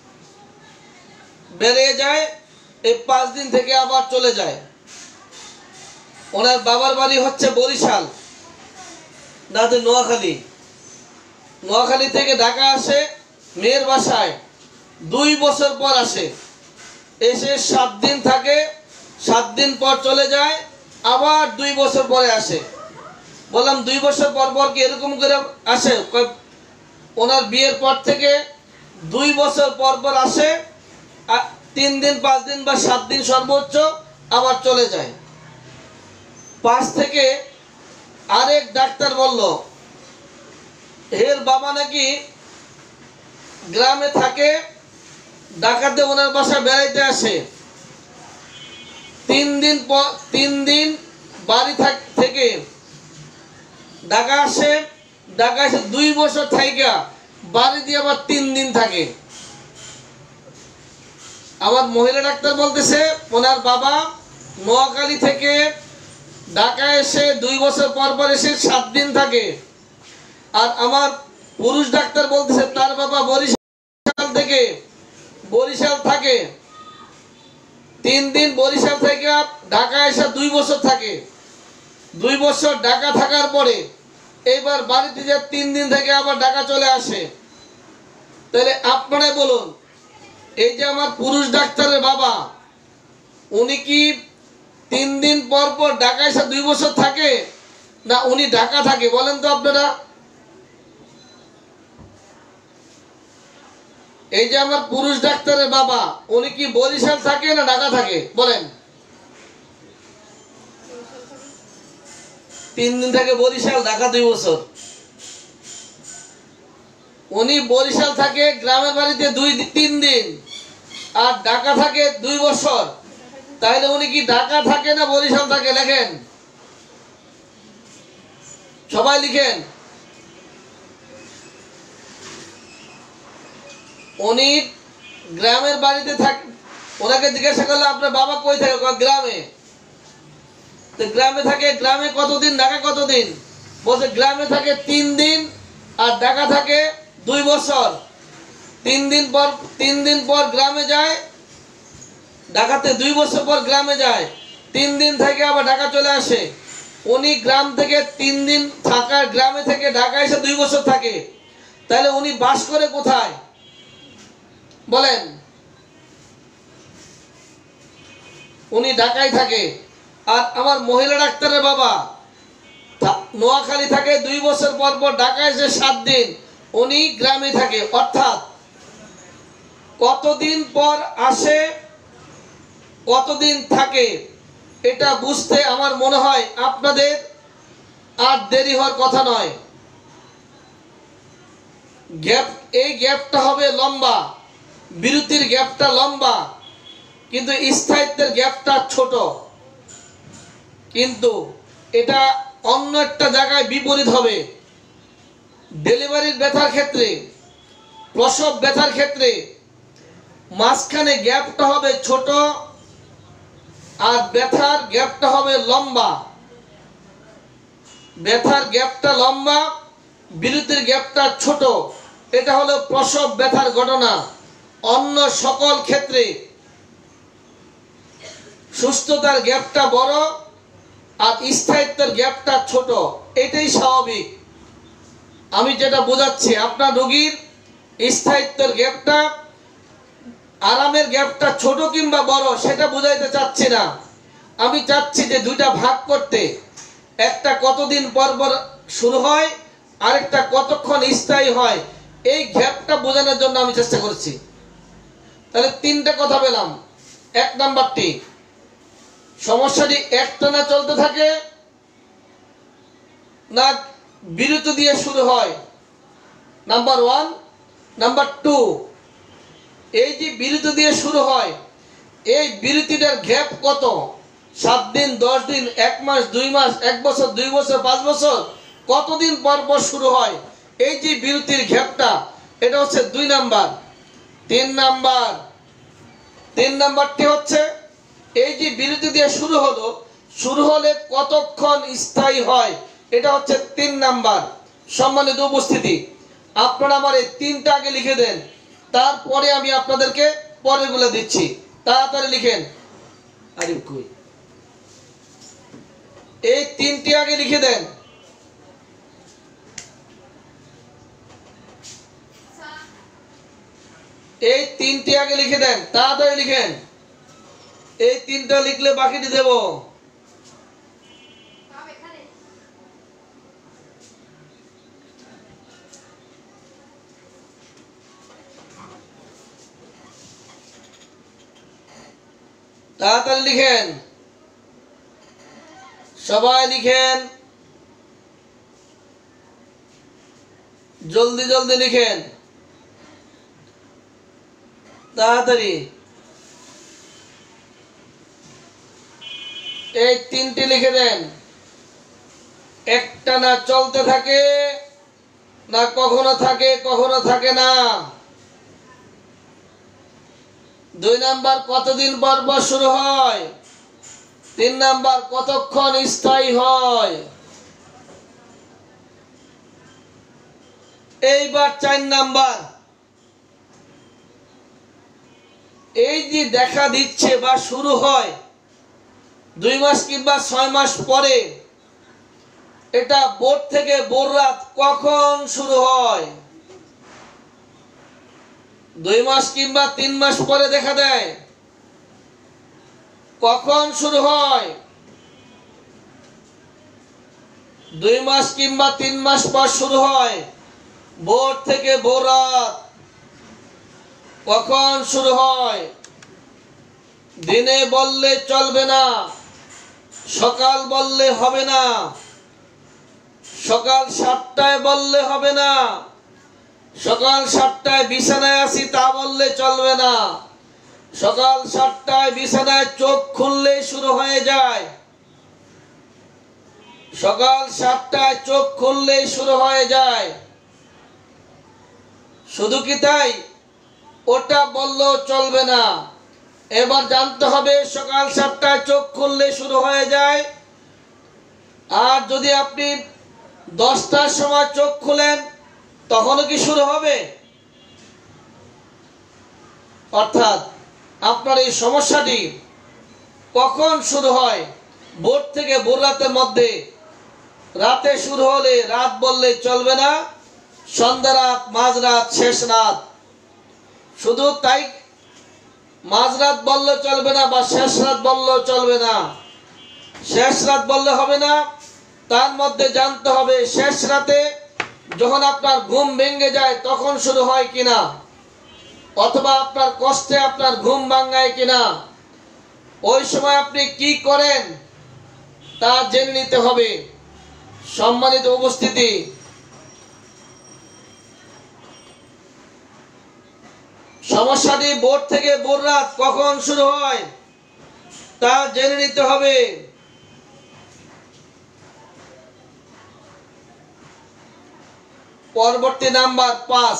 বেড়ে যায়, এই পাঁচ দিন থেকে আবার চলে যায়। ওনার বাবার বাড়ি হচ্ছে বরিশাল, দাদু নোয়াখালী। নোয়াখালী থেকে ঢাকা আসে মেয়ের বাসায়, দুই বছর পর আসে। এসে সাত দিন থাকে, সাত দিন পর চলে যায়, আবার দুই বছর পরে আসে। বললাম দুই বছর পর পর কি এরকম করে আসে? ওনার বিয়ের পর থেকে দুই বছর পর পর আসে, তিন দিন পাঁচ দিন বা সাত দিন সর্বোচ্চ, আবার চলে যায়। পাশ থেকে আরেক ডাক্তার বলল এর বাবা নাকি গ্রামে থাকে, ঢাকাতে ওনার বাসা বেড়াইতে আসে। তিন দিন পর তিন দিন বাড়ি থেকে ঢাকা আসে, ঢাকা এসে দুই বছর থাইকা বাড়ি দিয়ে আবার তিন দিন থাকে। আমার মহিলা ডাক্তার বলতেছে ওনার বাবা নোয়াখালী থেকে ঢাকা এসে দুই বছর পর পর এসে সাত দিন থাকে। আর আমার পুরুষ ডাক্তার বলতেছে তার বাবা বরিশাল থেকে বরিশাল থাকে, তিন দিন বরিশাল থেকে ঢাকা এসে দুই বছর থাকে। দুই বছর ঢাকা থাকার পরে এইবার বাড়িতে যে তিন দিন থেকে আবার ঢাকা চলে আসে। তাহলে আপনারাই বলুন, এই যে আমার পুরুষ ডাক্তারের বাবা, উনি কি তিন দিন পর পর ঢাকা এসে দুই বছর থাকে, না উনি ঢাকা থাকে? বলেন তো আপনারা। এই যে আমার পুরুষ ডাক্তারের বাবা, উনি কি বরিশাল থাকে না ঢাকা থাকে? বলেন। তিন দিন থাকে বরিশাল, ঢাকা দুই বছর। উনি বরিশাল থাকে গ্রামের বাড়িতে দুই তিন দিন, আর ঢাকা থাকে দুই বছর। তাহলে উনি কি ঢাকা থাকে না বরিশাল থাকে? লেখেন, সবাই লিখেন। উনি গ্রামের বাড়িতে থাকে। ওনাকে জিজ্ঞাসা করলে আপনার বাবা কই থাকে? গ্রামে। তো গ্রামে থাকে, গ্রামে কতদিন, ঢাকা কতদিন? বলছে গ্রামে থাকে তিন দিন আর ঢাকা থাকে দুই বছর। তিন দিন পর তিন দিন পর গ্রামে যায়, ঢাকাতে দুই বছর পর গ্রামে যায়, তিন দিন থেকে আবার ঢাকা চলে আসে। উনি গ্রাম থেকে তিন দিন থাকার, গ্রামে থেকে ঢাকা এসে দুই বছর থাকে। তাহলে উনি বাস করে কোথায়? বলেন। উনি ঢাকায় থাকে। আর আমার মহিলা ডাক্তারের বাবা নোয়াখালী থাকে, দুই বছর পর পর ঢাকা এসে সাত দিন, উনি গ্রামে থাকে। অর্থাৎ কতদিন পর আসে, কতদিন থাকে, এটা বুঝতে আমার মনে হয় আপনাদের আর দেরি হওয়ার কথা নয়। গ্যাপ, এই গ্যাপটা হবে লম্বা, বিরতির গ্যাপটা লম্বা, কিন্তু স্থায়িত্বের গ্যাপটা ছোট। কিন্তু এটা অন্য একটা জায়গায় বিপরীত হবে। ডেলিভারির ব্যথার ক্ষেত্রে, প্রসব ব্যথার ক্ষেত্রে মাঝখানে গ্যাপটা হবে ছোট আর ব্যথার গ্যাপটা হবে লম্বা। ব্যথার গ্যাপটা লম্বা, বিরতির গ্যাপটা ছোট। এটা হলো প্রসব ব্যথার ঘটনা। অন্য সকল ক্ষেত্রে সুস্থতার গ্যাপটা বড় আর স্থায়িত্বের গ্যাপটা ছোট। এটাই স্বাভাবিক। আমি যেটা বোঝাচ্ছি, আপনার রোগীর স্থায়িত্বের গ্যাপটা, আরামের গ্যাপটা ছোট কিংবা বড় সেটা বোঝাইতে চাচ্ছি না। আমি চাচ্ছি যে দুইটা ভাগ করতে, একটা কতদিন পর পর শুরু হয়, আরেকটা কতক্ষণ স্থায়ী হয়, এই গ্যাপটা বোঝানোর জন্য আমি চেষ্টা করছি। তাহলে তিনটা কথা পেলাম। এক নাম্বারটি, সমস্যাটি একটানা চলতে থাকে না বিরতি দিয়ে শুরু হয়, নাম্বার ওয়ান। নাম্বার টু, এই যে বিরতি দিয়ে শুরু হয়, এই বিরতিটার গ্যাপ কত? সাত দিন, দশ দিন, এক মাস, দুই মাস, এক বছর, দুই বছর, পাঁচ বছর, কতদিন পর পর শুরু হয়? এই যে বিরতির গ্যাপটা, এটা হচ্ছে দুই নাম্বার। তিন নাম্বার, তিন নাম্বারটি হচ্ছে এই যে বিরতি দিয়ে শুরু হলো, শুরু হলে কতক্ষণ স্থায়ী হয়, এটা হচ্ছে তিন নাম্বার। সম্মানিত উপস্থিতি, আপনারা আমার এই তিনটা আগে লিখে দেন, তারপরে আমি আপনাদেরকে পরেরগুলো দিচ্ছি। তাড়াতাড়ি লিখেন। আরে কই, এই তিনটি আগে লিখে দেন। এই তিনটি আগে লিখে দেন, তাড়াতাড়ি লিখেন। এই তিনটা লিখলে বাকিটি দেব। তাড়াতাড়ি লিখেন, সবাই লিখেন, জলদি জলদি লিখেন, তাড়াতাড়ি। এই তিনটি লিখে দেন। একটা না চলতে থাকে, না কখনো থাকে, কখনো থাকে না। দুই নাম্বার, কতদিন পর পর শুরু হয়। তিন নাম্বার, কতক্ষণ স্থায়ী হয়। এইবার চার নাম্বার, এই যে দেখা দিচ্ছে বা শুরু হয় দুই মাস কিংবা ছয় মাস পরে, এটা ভোর থেকে ভোর রাত কখন শুরু হয়? দুই মাস কিংবা তিন মাস পরে দেখা দেয়, কখন শুরু হয়? দুই মাস কিংবা তিন মাস পর শুরু হয়, ভোর থেকে ভোর রাত। কখন শুরু হয়? দিনে বললে চলবে না, সকাল বললে হবে না, সকাল সাতটায় বললে হবে না, সকাল সাতটায় বিছানায় আছি তা বললে চলবে না, সকাল সাতটায় বিছানায় চোখ খুললেই শুরু হয়ে যায়, সকাল সাতটায় চোখ খুললেই শুরু হয়ে যায়। শুধু কি তাই? ওটা বললেও চলবে না। এবার জানতে হবে সকাল সাতটায় চোখ খুললে শুরু হয়ে যায়, আর যদি আপনি দশটার সময় চোখ খুলেন তখনও কি শুরু হবে? অর্থাৎ আপনার এই সমস্যাটি কখন শুরু হয়? ভোর থেকে ভোর রাতের মধ্যে। রাতে শুরু হলে রাত বললে চলবে না, সন্ধ্যা রাত, মাঝরাত, শেষ রাত। শুধু তাই, মাঝরাত বললে চলবে না বা শেষ রাত বললেও চলবে না। শেষ রাত বললে হবে না, তার মধ্যে জানতে হবে শেষ রাতে যখন আপনার ঘুম ভেঙে যায় তখন শুরু হয় কিনা, অথবা আপনার কষ্টে আপনার ঘুম ভাঙায় কিনা, ওই সময় আপনি কি করেন তা জেনে নিতে হবে। সম্মানিত উপস্থিতি, সমস্যাটি ভোর থেকে ভোর রাত কখন শুরু হয় তা জেনে নিতে হবে। পরবর্তী নাম্বার পাঁচ,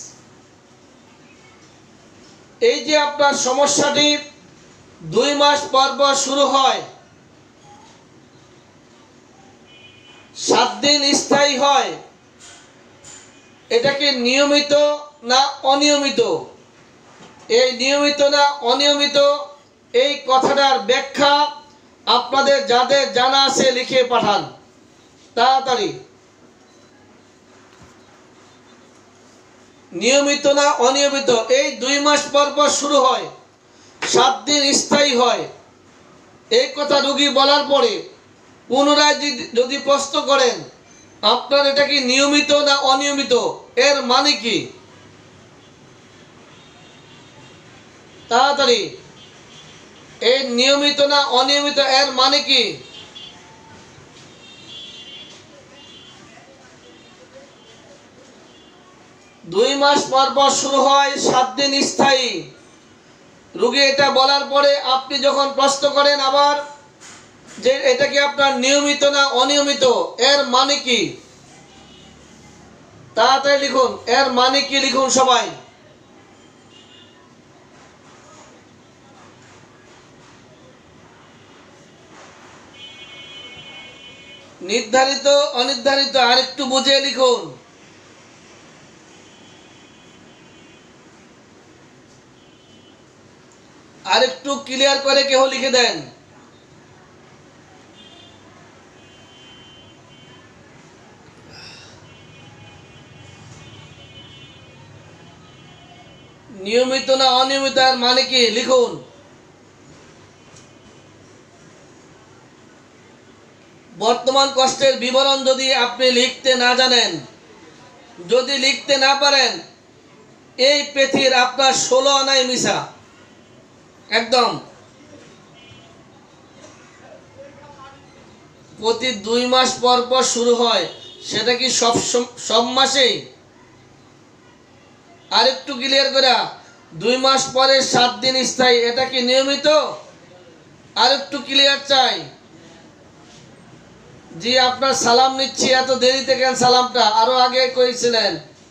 এই যে আপনার সমস্যাটি দুই মাস পর পর শুরু হয়, সাত দিন স্থায়ী হয়, এটা কি নিয়মিত না অনিয়মিত? এই নিয়মিত না অনিয়মিত এই কথাটার ব্যাখ্যা আপনাদের যাদের জানা আছে লিখে পাঠান তাড়াতাড়ি। নিয়মিত না অনিয়মিত, এই দুই মাস পর পর শুরু হয়, সাত দিন স্থায়ী হয়, এই কথা রোগী বলার পরে পুনরায় যদি প্রশ্ন করেন আপনার এটা কি নিয়মিত না অনিয়মিত, এর মানে কি? তাড়াতাড়ি, এই নিয়মিত না অনিয়মিত এর মানে কি? দুই মাস পর পর শুরু হয়, সাত দিন স্থায়ী। রোগী এটা বলার পরে আপনি যখন প্রশ্ন করেন আবার যে এটা কি আপনার নিয়মিত না অনিয়মিত, এর মানে কি? তাড়াতাড়ি লিখুন, এর মানে কি লিখুন সবাই। নির্ধারিত অনির্ধারিত আরেকটু বুঝিয়ে লিখুন। আরেকটু ক্লিয়ার করে কেউ লিখে দেন। নিয়মিত না অনিয়মিত এর মানে কি লিখুন। বর্তমান কষ্টের বিবরণ যদি আপনি লিখতে না জানেন, যদি লিখতে না পারেন, এই পৃথিবীর আপনার ষোলো আনায় মিশা একদম। প্রতি দুই মাস পর পর শুরু হয়, সেটা কি সব সব মাসেই? আরেকটু ক্লিয়ার করে, দুই মাস পরে সাত দিন স্থায়ী, এটা কি নিয়মিত? আরেকটু ক্লিয়ার চাই। জি, আপনার সালাম নিচ্ছি, এত দেরিতে কেন সালামটা? আরো আগে করেছিলেন।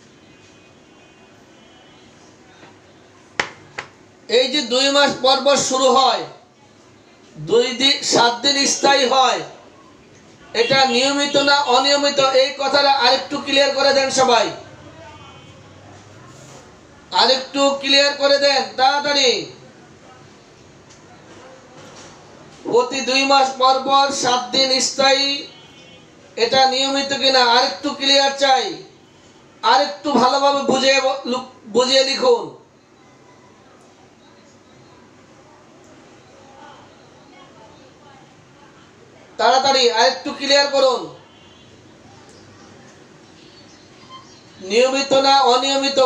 এই যে দুই মাস পর পর শুরু হয়, দুই দিন সাত দিন স্থায়ী হয়, এটা নিয়মিত না অনিয়মিত, এই কথাটা আরেকটু ক্লিয়ার করে দেন সবাই, আরেকটু ক্লিয়ার করে দেন তাড়াতাড়ি। প্রতি দুই মাস পর পর সাত দিন স্থায়ী, এটা নিয়মিত কিনা আরেকটু ক্লিয়ার চাই, আরেকটু ভালোভাবে বুঝিয়ে বুঝিয়ে লিখুন। তাড়াতাড়ি আরেকটু ক্লিয়ার করুন। নিয়মিত না অনিয়মিত?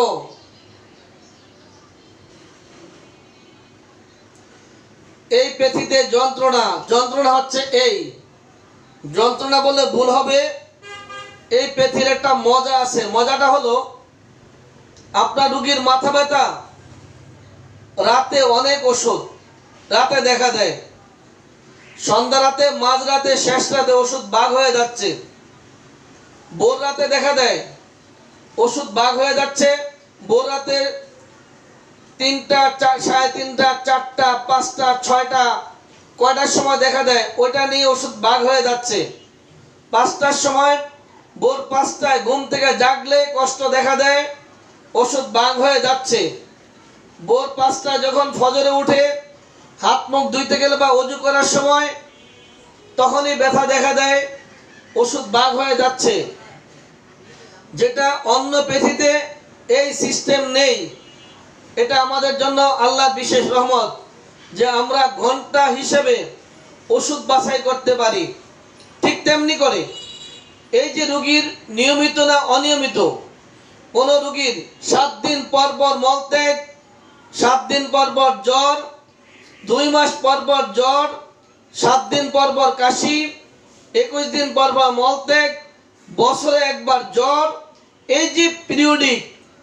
এই পেথিতে যন্ত্রণা, যন্ত্রণা হচ্ছে এই যন্ত্রণা বললে ভুল হবে। এই পেথির একটা মজা আছে, মজাটা হলো আপনার রোগীর মাথা ব্যথা, রাতে অনেক ওষুধ, রাতে দেখা দেয়, সন্ধ্যা রাতে, মাঝ রাতে, শেষ রাতে ওষুধ বাগ হয়ে যাচ্ছে, ভোর রাতে দেখা দেয় ওষুধ বাগ হয়ে যাচ্ছে, ভোর রাতে তিনটা, সাড়ে তিনটা, চারটা, পাঁচটা, ছয়টা, কয়টার সময় দেখা দেয় ওইটা নিয়ে ওষুধ বাগ হয়ে যাচ্ছে। পাঁচটার সময়, ভোর পাঁচটায় ঘুম থেকে জাগলে কষ্ট দেখা দেয়, ওষুধ বাগ হয়ে যাচ্ছে। ভোর পাঁচটায় যখন ফজরে উঠে হাত মুখ ধুইতে গেলে বা ওযু করার সময় তখনই ব্যথা দেখা দেয়, ওষুধ বাগ হয়ে যাচ্ছে। যেটা অন্য পেথিতে এই সিস্টেম নেই, এটা আমাদের জন্য আল্লাহর বিশেষ রহমত যে আমরা ঘন্টা হিসেবে ওষুধ বাছাই করতে পারি। ঠিক তেমনি করে এই যে রোগীর নিয়মিত না অনিয়মিত, কোন রোগীর সাত দিন পর পর মলত্যাগ, সাত দিন পর পর জ্বর, দুই মাস পর পর জ্বর, সাত দিন পর পর কাশি, একুশ দিন পর পর মলত্যাগ, বছরে একবার জ্বর, এই যে পিরিয়ডিক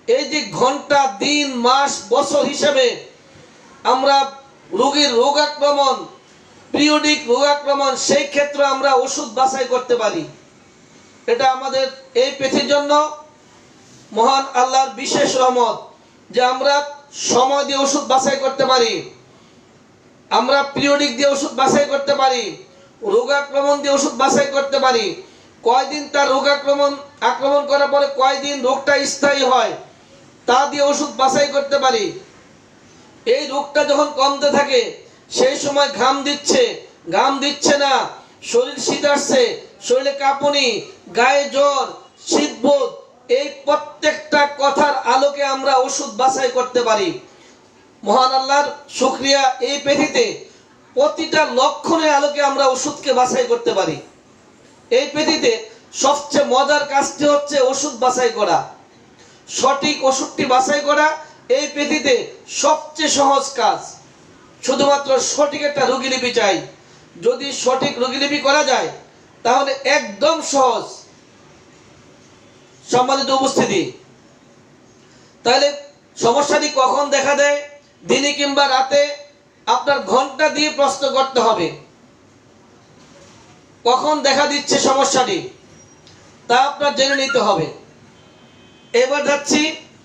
এই যে ঘন্টা, দিন, মাস, বছর হিসেবে আমরা রোগীর রোগ আক্রমণ, পিরিয়ডিক রোগ আক্রমণ, সেই ক্ষেত্রে আমরা ওষুধ বাছাই করতে পারি। এটা আমাদের এই পৃথিবীর জন্য মহান আল্লাহর বিশেষ রহমত যে আমরা সময় দিয়ে ওষুধ বাছাই করতে পারি, আমরা পিরিয়ডিক দিয়ে ওষুধ বাছাই করতে পারি, রোগ আক্রমণ দিয়ে ওষুধ বাছাই করতে পারি। কয়দিন তার রোগ আক্রমণ আক্রমণ করার পরে কয়দিন রোগটা স্থায়ী হয় তা দিয়ে ওষুধ বাছাই করতে পারি। এই রোগটা যখন কমতে থাকে সেই সময় ঘাম দিচ্ছে, ঘাম দিচ্ছে না, শরীর শীত আসছে, শরীরে কাঁপুনি, গায়ে জ্বর, শীতবোধ, এই প্রত্যেকটা কথার আলোকে আমরা ওষুধ বাছাই করতে পারি। মহান আল্লাহর শুকরিয়া, এই পৃথিবীতে প্রতিটা লক্ষণের আলোকে আমরা ওষুধকে বাছাই করতে পারি। এই পৃথিবীতে সবচেয়ে মজার কাজটি হচ্ছে ওষুধ বাছাই করা, সঠিক ওষুধটি বাছাই করা এই পৃথিবীতে সবচেয়ে সহজ কাজ। শুধুমাত্র সঠিক একটা রোগীলিপি চাই। যদি সঠিক রোগীলিপি করা যায় তাহলে একদম সহজ। সম্মানিত উপস্থিতি, তাহলে সমস্যাটি কখন দেখা দেয়, দিনে কিংবা রাতে, আপনার ঘন্টা দিয়ে প্রশ্ন করতে হবে কখন দেখা দিচ্ছে সমস্যাটি, তা আপনার জেনে নিতে হবে। এবার যাচ্ছি,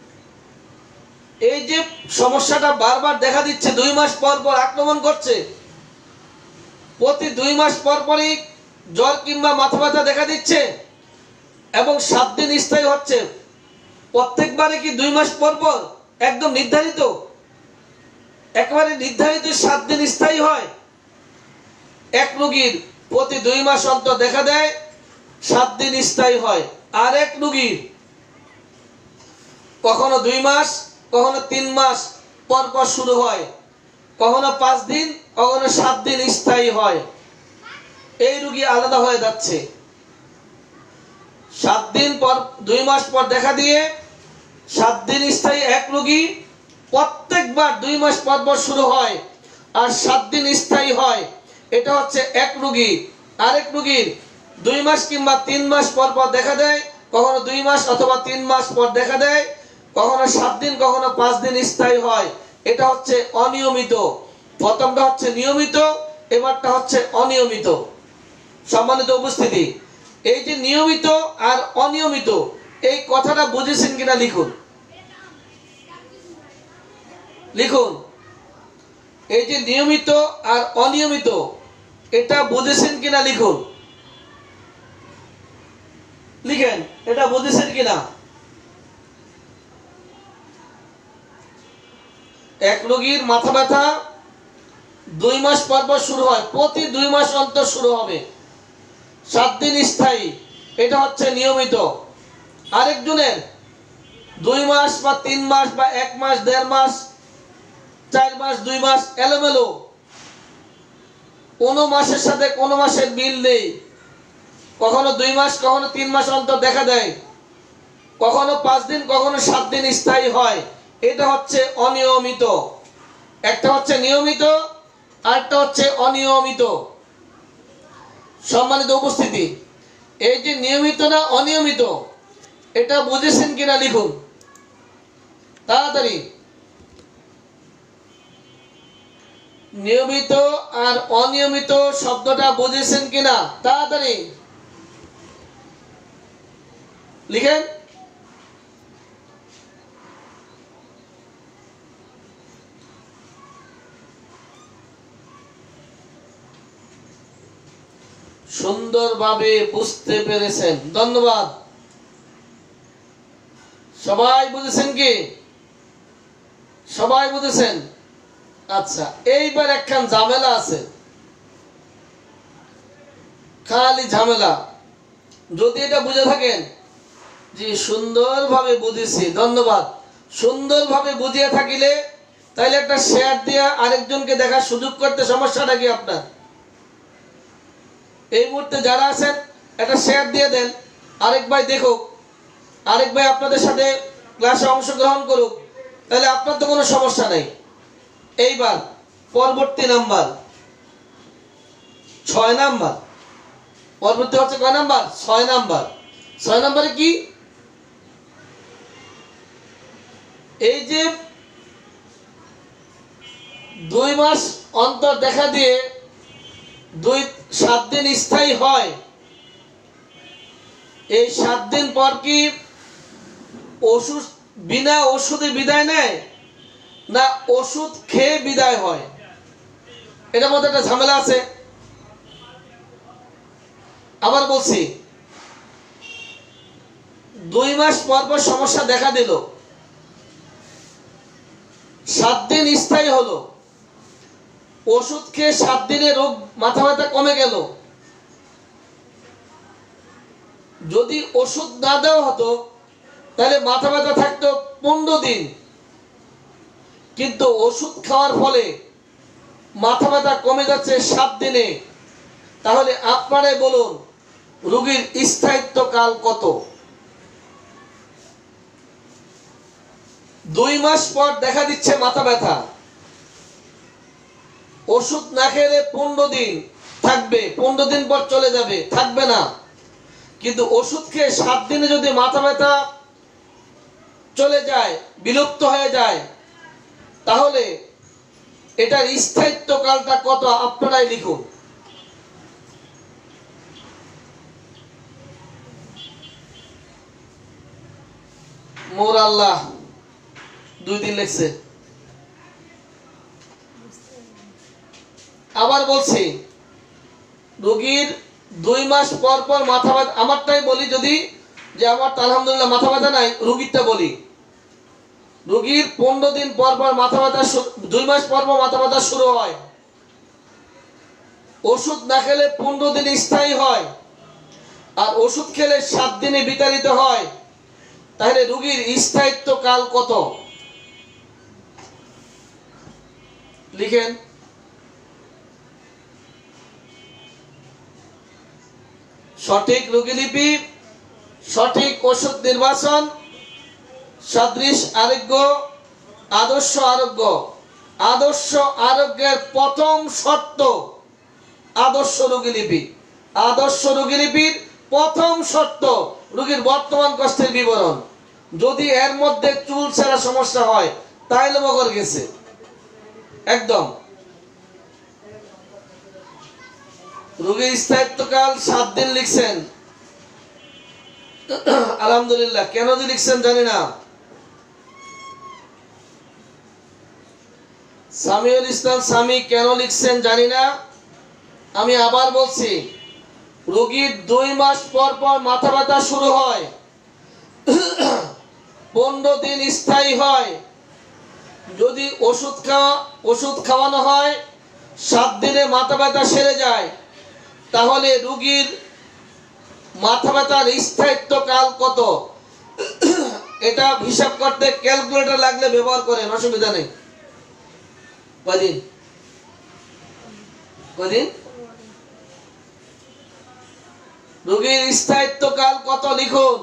এই যে সমস্যাটা বারবার দেখা দিচ্ছে, দুই মাস পর পর আক্রমণ করছে, প্রতি দুই মাস পর পরই জ্বর কিংবা মাথা ব্যথা দেখা দিচ্ছে এবং সাত দিন স্থায়ী হচ্ছে, প্রত্যেকবারে কি দুই মাস পর পর একদম নির্ধারিত, একেবারে নির্ধারিত সাত দিন স্থায়ী হয়? এক রোগীর প্রতি দুই মাস অন্তর দেখা দেয়, সাত দিন স্থায়ী হয়। আর এক রোগীর কখনো দুই মাস, কখনো তিন মাস পর পর শুরু হয়, কখনো পাঁচ দিন, কখনো সাত দিন স্থায়ী হয়। এই রোগী আলাদা হয়ে যাচ্ছে। সাত দিন পর, দুই মাস পর দেখা দিয়ে সাত দিন স্থায়ী এক রোগী, প্রত্যেকবার দুই মাস পর পর শুরু হয় আর সাত দিন স্থায়ী হয়, এটা হচ্ছে এক রোগী। আরেক রোগীর দুই মাস কিংবা তিন মাস পর পর দেখা দেয়, কখনো দুই মাস অথবা তিন মাস পর দেখা দেয়, কখনো সাত দিন, কখনো পাঁচ দিন স্থায়ী হয়, এটা হচ্ছে অনিয়মিত। প্রথমটা হচ্ছে নিয়মিত, এবারটা হচ্ছে অনিয়মিত। সম্মানিত উপস্থিতি, এই যে নিয়মিত আর অনিয়মিত, এই কথাটা বুঝেছেন কিনা লিখুন, লিখুন। এই যে নিয়মিত আর অনিয়মিত, এটা বুঝেছেন কিনা লিখুন, লিখেন, এটা বুঝেছেন কিনা। এক রোগীর মাথা ব্যথা দুই মাস পর পর শুরু হয়, প্রতি দুই মাস অন্তর শুরু হবে, সাত দিন স্থায়ী, এটা হচ্ছে নিয়মিত। আরেকজনের দুই মাস বা তিন মাস বা এক মাস, দেড় মাস, চার মাস, দুই মাস, এলোমেলো, কোনো মাসের সাথে কোনো মাসের মিল নেই, কখনো দুই মাস, কখনো তিন মাস অন্তর দেখা দেয়, কখনো পাঁচ দিন, কখনো সাত দিন স্থায়ী হয়, এটা হচ্ছে অনিয়মিত। একটা হচ্ছে নিয়মিত, আরেকটা হচ্ছে অনিয়মিত। সম্মানিত উপস্থিতি, এই যে নিয়মিত না অনিয়মিত, এটা বুঝেছেন কিনা লিখুন তাড়াতাড়ি। নিয়মিত আর অনিয়মিত শব্দটা বুঝেছেন কিনা তাড়াতাড়ি লিখেন। সুন্দরভাবে বুঝতে পেরেছেন, ধন্যবাদ। সবাই বুঝেছেন কি? সবাই বুঝেছেন? আচ্ছা, এইবার একখান ঝামেলা আছে, খালি ঝামেলা। যদি এটা বুঝে থাকেন, জি সুন্দরভাবে বুঝেছি, ধন্যবাদ। সুন্দরভাবে বুঝিয়ে থাকিলে তাইলে একটা শেয়ার দিয়ে আরেকজনকে দেখার সুযোগ করতে সমস্যাটা কি আপনার? এই মুহূর্তে যারা আছেন একটা শেয়ার দিয়ে দেন, আরেক ভাই দেখুক, আরেক ভাই আপনাদের সাথে ক্লাসে অংশগ্রহণ করুক, তাহলে আপনার তো কোনো সমস্যা নেই। এইবার পরবর্তী নাম্বার ছয় নাম্বার, পরবর্তী হচ্ছে কয় নাম্বার? ছয় নাম্বার। ছয় নাম্বারে কি? এই যে দুই মাস অন্তর দেখা দিয়ে দুই সাত দিন স্থায়ী হয়, এই সাত দিন পর কি ওষুধ বিনা ওষুধে বিদায় নেয় না ওষুধ খেয়ে বিদায় হয়? এটার মধ্যে একটা ঝামেলা আছে। আবার বলছি, দুই মাস পর পর সমস্যা দেখা দিল, সাত দিন স্থায়ী হলো, ওষুধ খেয়ে সাত দিনে রোগ মাথা ব্যথা কমে গেল। যদি ওষুধ না দেওয়া হতো তাহলে মাথা ব্যথা থাকতো পনেরো দিন, কিন্তু ওষুধ খাওয়ার ফলে মাথা ব্যথা কমে যাচ্ছে সাত দিনে। তাহলে আপনারাই বলুন রোগীর স্থায়িত্ব কাল কত? দুই মাস পর দেখা দিচ্ছে মাথা ব্যথা, ওষুধ না খেলে পনেরো দিন থাকবে, পনেরো দিন পর চলে যাবে, থাকবে না। কিন্তু ওষুধ খেয়ে সাত দিনে যদি মাথা ব্যথা চলে যায়, বিলুপ্ত হয়ে যায়, তাহলে এটার স্থায়িত্ব কালটা কত আপনারাই লিখুন। মোর আল্লাহ দুই দিন লিখছে। আবার বলছি, রোগীর দুই মাস পর পর মাথা ব্যথা, আমারটাই বলি যদি, যে আমার আলহামদুলিল্লাহ মাথা ব্যথা নাই, রোগীরটা বলি। রোগীর পনেরো দিন পর পর মাথা ব্যথা, দুই মাস পর পর মাথা ব্যথা শুরু হয়, ওষুধ না খেলে পনেরো দিন স্থায়ী হয়, আর ওষুধ খেলে সাত দিনে বিতাড়িত হয়, তাহলে রোগীর স্থায়িত্ব কাল কত? লিখেন। সঠিক রোগীলিপি, সঠিক ওষুধ নির্বাচন, সদৃশ আরোগ্য, আদর্শ আরোগ্য। আদর্শ আরোগ্যের প্রথম শর্ত আদর্শ রোগীলিপি। আদর্শ রোগীলিপির প্রথম শর্ত রোগীর বর্তমান কষ্টের বিবরণ। যদি এর মধ্যে চুল ছাড়া সমস্যা হয় তাহলে মগর গেছে একদম। রোগীর স্থায়িত্বকাল সাত দিন লিখছেন, আলহামদুলিল্লাহ। কেন যে লিখছেন জানি না। সামিউল ইসলাম সামি কেন লিখছেন জানি না। আমি আবার বলছি, রোগীর দুই মাস পর পর মাথা ব্যথা শুরু হয়, পনেরো দিন স্থায়ী হয়, যদি ওষুধ খাওয়া ওষুধ খাওয়ানো হয় সাত দিনে মাথা ব্যথা সেরে যায়, তাহলে রোগীর মাথা ব্যথার স্থায়িত্ব কাল কত? এটা হিসাব করতে ক্যালকুলেটর লাগলে ব্যবহার করেন, অসুবিধা নেই। কদিন কদিন রোগীর স্থায়িত্ব কাল কত লিখুন।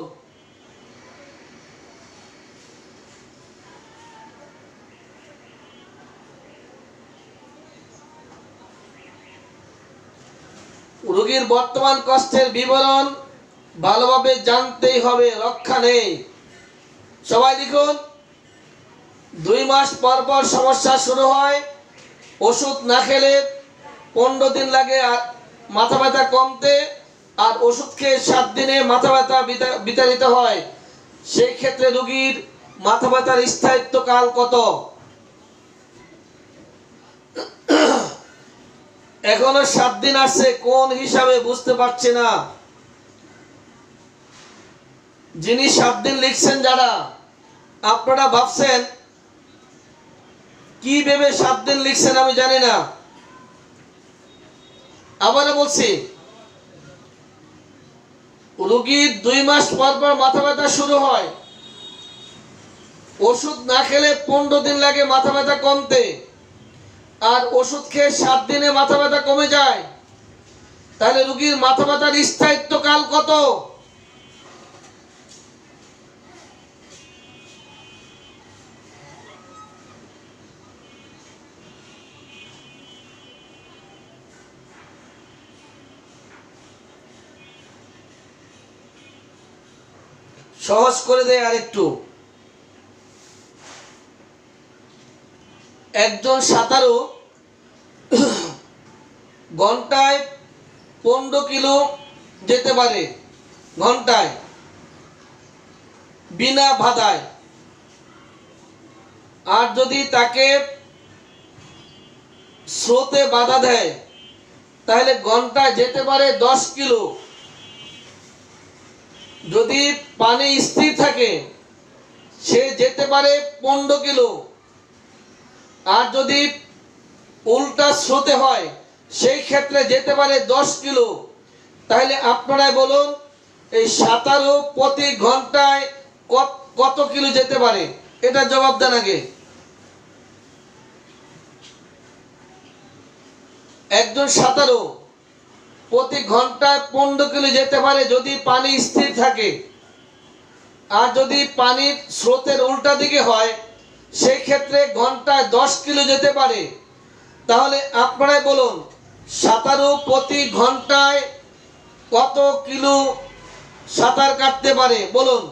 রোগীর বর্তমান কষ্টের বিবরণ ভালোভাবে জানতেই হবে, রক্ষা নেই। সবাই লিখুন। দুই মাস পর পর সমস্যা শুরু হয়, ওষুধ না খেলে পনেরো দিন লাগে মাথা ব্যথা কমতে, আর ওষুধ খেয়ে সাত দিনে মাথা ব্যথা বিতাড়িত হয়, সেই ক্ষেত্রে রোগীর মাথা ব্যথার স্থায়িত্ব কাল কত? এখনো সাত দিন আছে, কোন হিসাবে বুঝতে পারছি না। যিনি সাত দিন লিখছেন, যারা আপনারা ভাবছেন কি ভেবে সাত দিন লিখছেন আমি জানি না। আবার বলছি, রোগীর দুই মাস পর পর মাথা ব্যথা শুরু হয়, ওষুধ না খেলে পনেরো দিন লাগে মাথা ব্যথা কমতে, আর ওষুধ খেয়ে সাত দিনে মাথা ব্যথা কমে যায়, তাহলে রোগীর মাথা ব্যথার স্থায়িত্ব কাল কত? সহজ করে দেয় আরেকটু। একজন সাঁতারু ঘন্টায় পনেরো কিলো যেতে পারে, ঘন্টায় বিনা বাধায়। আর যদি তাকে স্রোতে বাধা দেয় তাহলে ঘন্টায় যেতে পারে দশ কিলো। যদি পানি স্থির থাকে সে যেতে পারে পনেরো কিলো। আর যদি উল্টা স্রোতে হয় সেই ক্ষেত্রে যেতে পারে দশ কিলো। তাহলে আপনারাই বলুন এই সাঁতারু প্রতি ঘন্টায় কত কিলো যেতে পারে? এটা জবাব দেন আগে। একজন সাঁতারু প্রতি ঘন্টায় পনেরো কিলো যেতে পারে যদি পানি স্থির থাকে। আর যদি পানির স্রোতের উল্টা দিকে হয় সেই ক্ষেত্রে ঘন্টায় দশ কিলো যেতে পারে। তাহলে আপনারাই বলুন সাঁতারু প্রতি ঘন্টায় কত কিলো সাঁতার কাটতে পারে? বলুন,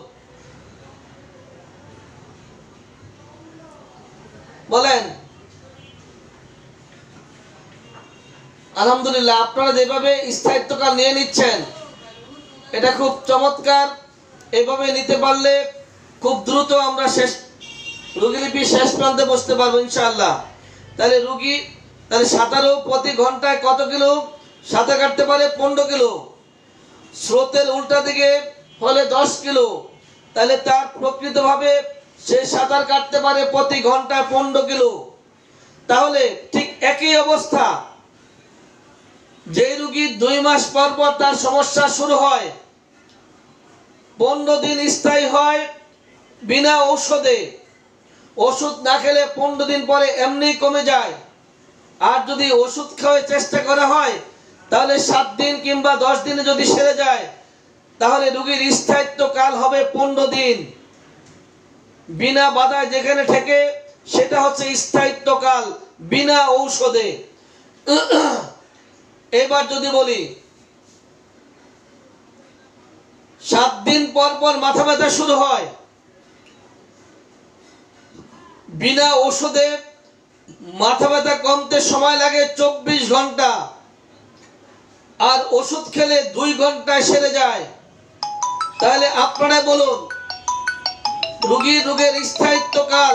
বলেন। আলহামদুলিল্লাহ, আপনারা যেভাবে স্থায়িত্বকাল নিয়ে নিচ্ছেন এটা খুব চমৎকার। এভাবে নিতে পারলে খুব দ্রুত আমরা শেষ রোগীলিপি শেষ প্রান্তে বসতে পারবো ইনশাআল্লাহ। তাহলে রোগী তাহলে সাঁতারু প্রতি ঘন্টায় কত কিলো সাঁতার কাটতে পারে? পনেরো কিলো। স্রোতের উল্টা দিকে হলে দশ কিলো। তাহলে তার প্রকৃতভাবে সে সাঁতার কাটতে পারে প্রতি ঘন্টায় পনেরো কিলো। তাহলে ঠিক একই অবস্থা, যে রোগী দুই মাস পর পর তার সমস্যা শুরু হয়, পনেরো দিন স্থায়ী হয় বিনা ঔষধে, ওষুধ না খেলে পনেরো দিন পরে এমনি কমে যায়। আর যদি ওষুধ খাওয়ার চেষ্টা করা হয় তাহলে সাত দিন কিংবা দশ দিনে যদি সেরে যায় তাহলে রোগীর স্থায়িত্ব কাল হবে পনেরো দিন। বিনা বাধায় যেখানে থেকে সেটা হচ্ছে স্থায়িত্ব কাল বিনা ঔষধে। এবার যদি বলি সাত দিন পর পর মাথা ব্যথা শুরু হয়, বিনা ঔষধে মাথা ব্যথা কমতে সময় লাগে চব্বিশ ঘন্টা, আর ওষুধ খেলে দুই ঘন্টায় সেরে যায়। তাহলে আপনারা বলুন রোগীর রোগের স্থায়িত্বকাল,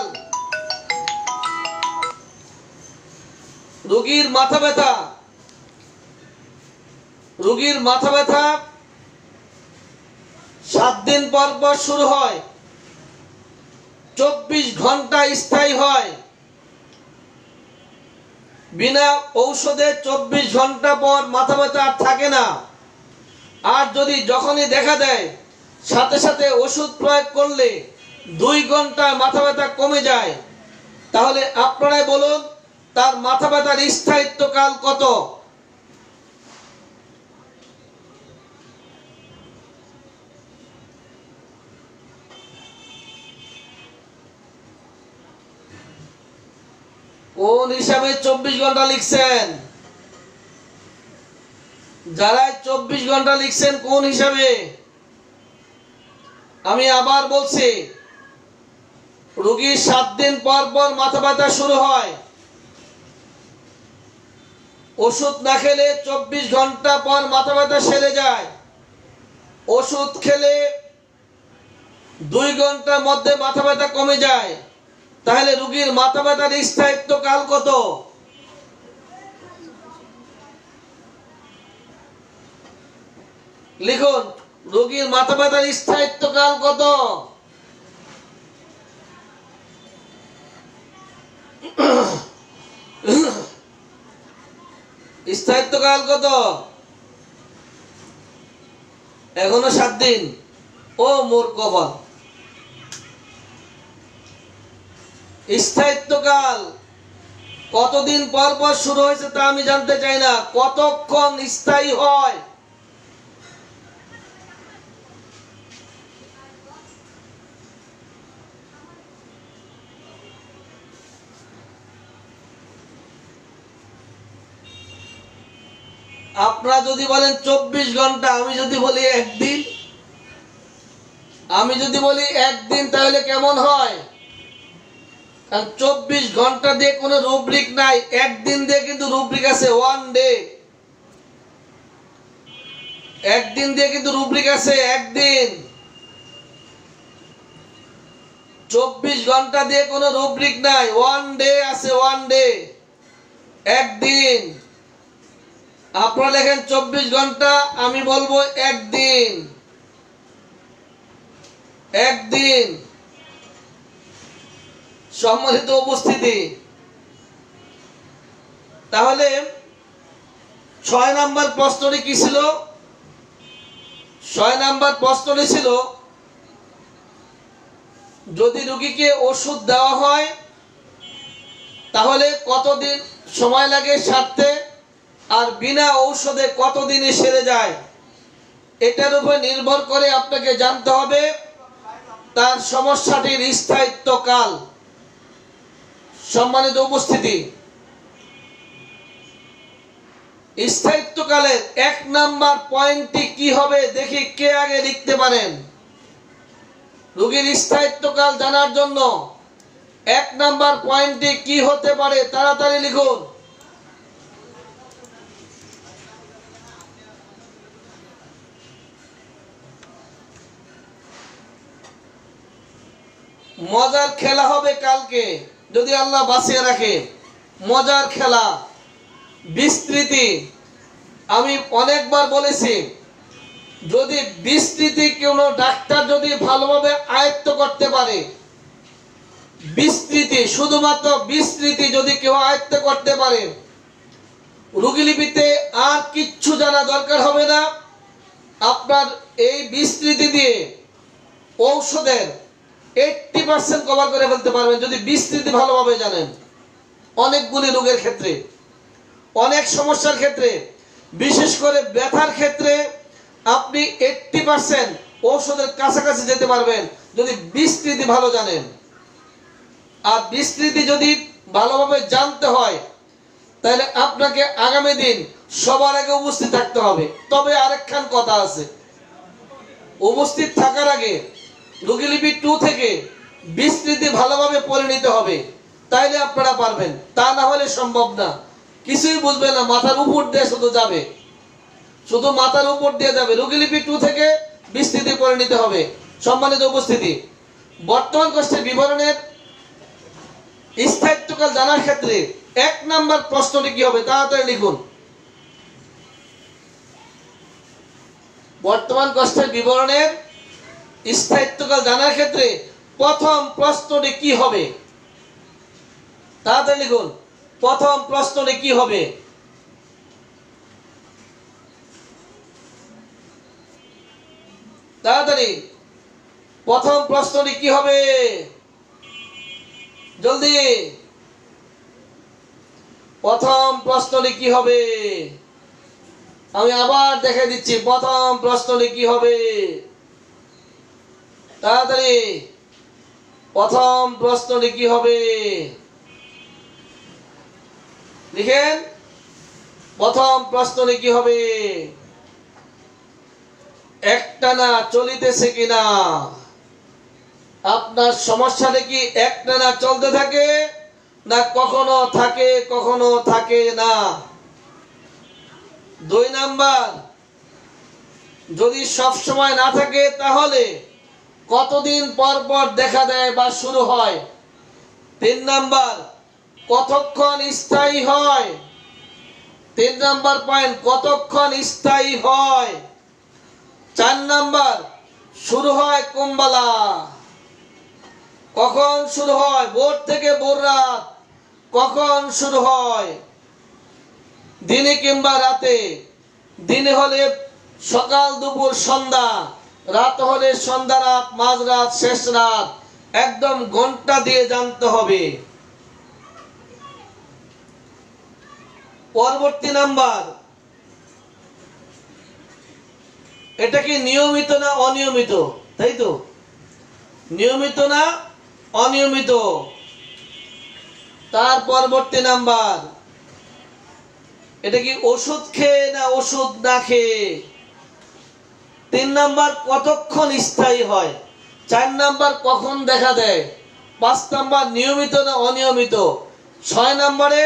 রোগীর মাথা ব্যথা রোগীর মাথা ব্যথা সাত দিন পর পর শুরু হয়, চব্বিশ ঘন্টা স্থায়ী হয় বিনা ঔষধে। চব্বিশ ঘন্টা পর মাথা ব্যথা আর থাকে না। আর যদি যখনই দেখা দেয় সাথে সাথে ওষুধ প্রয়োগ করলে দুই ঘন্টায় মাথা ব্যথা কমে যায়, তাহলে আপনারাই বলুন তার মাথা ব্যথার স্থায়িত্বকাল কত? কোন হিসাবে চব্বিশ ঘন্টা লিখছেন? যারা চব্বিশ ঘন্টা লিখছেন কোন হিসাবে? আমি আবার বলছি, রোগীর সাত দিন পর পর মাথা ব্যথা শুরু হয়, ওষুধ না খেলে চব্বিশ ঘন্টা পর মাথা ব্যথা সেরে যায়, ওষুধ খেলে দুই ঘন্টার মধ্যে মাথা ব্যথা কমে যায়। তাহলে রোগীর মাথা ব্যথার স্থায়িত্ব কাল কত? লিখুন, রোগীর মাথা ব্যথার স্থায়িত্ব কাল কত? স্থায়িত্ব কাল কত? এখনো সাত দিন। ও মোর কপাল, স্থায়িত্বকাল কতদিন পর পর শুরু হয়েছে তা আমি জানতে চাই না, কতক্ষণ স্থায়ী হয়? আপনারা যদি বলেন চব্বিশ ঘন্টা, আমি যদি বলি একদিন, আমি যদি বলি একদিন তাহলে কেমন হয়? চব্বিশ ঘন্টা দিয়ে কোনো রুব্রিক নাই, একদিন দিয়ে কিন্তু রুব্রিক আছে, ওয়ান ডে। একদিন দিয়ে কিন্তু রুব্রিক আছে, একদিন। চব্বিশ ঘন্টা দিয়ে কোনো রুব্রিক নাই, ওয়ান ডে আছে, ওয়ান ডে, একদিন। আপনারা লেখেন চব্বিশ ঘন্টা, আমি বলবো একদিন, একদিন। সম্মানিত উপস্থিতি, তাহলে ছয় নাম্বার প্রশ্নটি কি ছিল? ছয় নাম্বার প্রশ্নটি ছিল, যদি রোগীকে ওষুধ দেওয়া হয় তাহলে কতদিন সময় লাগে সারতে, আর বিনা ঔষধে কতদিনে সেরে যায়? এটার উপর নির্ভর করে আপনাকে জানতে হবে তার সমস্যাটির স্থায়িত্বকাল। সম্মানিত উপস্থিতি, স্থায়িত্বকালের এক নাম্বার পয়েন্টটি কি হবে দেখি কে আগে লিখতে পারেন। রোগীর স্থায়িত্বকাল জানার জন্য এক নাম্বার পয়েন্টটি কি হতে পারে, তাড়াতাড়ি লিখুন। মজার খেলা হবে কালকে যদি আল্লাহ বাঁচিয়ে রাখে, মজার খেলা, বিস্তৃতি। আমি অনেকবার বলেছি, যদি বিস্তৃতি কোনো ডাক্তার যদি ভালোভাবে আয়ত্ত করতে পারে, বিস্তৃতি, শুধুমাত্র বিস্তৃতি যদি কেউ আয়ত্ত করতে পারে, রোগীলিপিতে আর কিচ্ছু জানা দরকার হবে না। আপনার এই বিস্তৃতি দিয়ে ঔষধের এইট্টি পার্সেন্ট কভার করে ফেলতে পারবেন যদি বিস্তৃতি ভালোভাবে জানেন। অনেকগুলি রোগের ক্ষেত্রে, অনেক সমস্যার ক্ষেত্রে, বিশেষ করে ব্যথার ক্ষেত্রে আপনি এইট্টি পার্সেন্ট ঔষধের কাছাকাছি যেতে পারবেন যদি বিস্তৃতি ভালো জানেন। আর বিস্তৃতি যদি ভালোভাবে জানতে হয় তাহলে আপনাকে আগামী দিন সবার আগে উপস্থিত থাকতে হবে। তবে আরেকখান কথা আছে, উপস্থিত থাকার আগে রোগীলিপি টু থেকে বিস্তৃতি ভালোভাবে পড়ে নিতে হবে, তাইলে আপনারা পারবেন। তা না হলে সম্ভব না, কিছুই বুঝবে না, মাথার উপর দিয়ে শুধু যাবে, শুধু মাথার উপর দিয়ে যাবে। রোগীলিপি টু থেকে বিস্তৃতি পড়ে নিতে হবে। সম্মানিত উপস্থিতি, বর্তমান কোষ্ঠীর বিবরণের স্থায়িত্বকাল জানার ক্ষেত্রে এক নাম্বার প্রশ্নটি কি হবে, তাড়াতাড়ি লিখুন। বর্তমান কোষ্ঠীর বিবরণের স্থায়িত্বকাল জানার ক্ষেত্রে প্রথম প্রশ্নটি কি হবে, তাড়াতাড়ি লিখুন। প্রথম প্রশ্নটি কি হবে? তাড়াতাড়ি, প্রথম প্রশ্নটি কি হবে? জলদি, প্রথম প্রশ্নটি কি হবে? আমি আবার দেখে দিচ্ছি, প্রথম প্রশ্নটি কি হবে? তাড়াতাড়ি, প্রথম প্রশ্নটি কি হবে লিখেন। প্রথম প্রশ্নটি কি হবে? একটানা চলিতেছে কিনা? আপনার সমস্যাটা কি একটানা চলতে থাকে না কখনো থাকে কখনো থাকে না? দুই নাম্বার, যদি সব সময় না থাকে তাহলে কতদিন পর পর দেখা দেয় বা শুরু হয়? তিন নাম্বার, কতক্ষণ স্থায়ী হয়? তিন নাম্বার পয়েন্ট, কতক্ষণ স্থায়ী হয়? চার নাম্বার, শুরু হয় কোনবেলা, কখন শুরু হয়? ভোর থেকে ভোর রাত, কখন শুরু হয়? দিনে কিংবা রাতে? দিনে হলে সকাল দুপুর সন্ধ্যা, রাত হলে সন্ধ্যা রাত মাঝরাত শেষ রাত, একদম ঘন্টা দিয়ে জানতে হবে। পরবর্তী নাম্বার, এটা কি নিয়মিত না অনিয়মিত? তাই তো, নিয়মিত না অনিয়মিত? তার পরবর্তী নাম্বার, এটা কি ওষুধ খেয়ে না ওষুধ না খেয়ে? তিন নাম্বার, কতক্ষণ স্থায়ী হয়? চার নাম্বার, কখন দেখা দেয়? পাঁচ নাম্বার নিয়মিত না অনিয়মিত, ছয় নম্বরে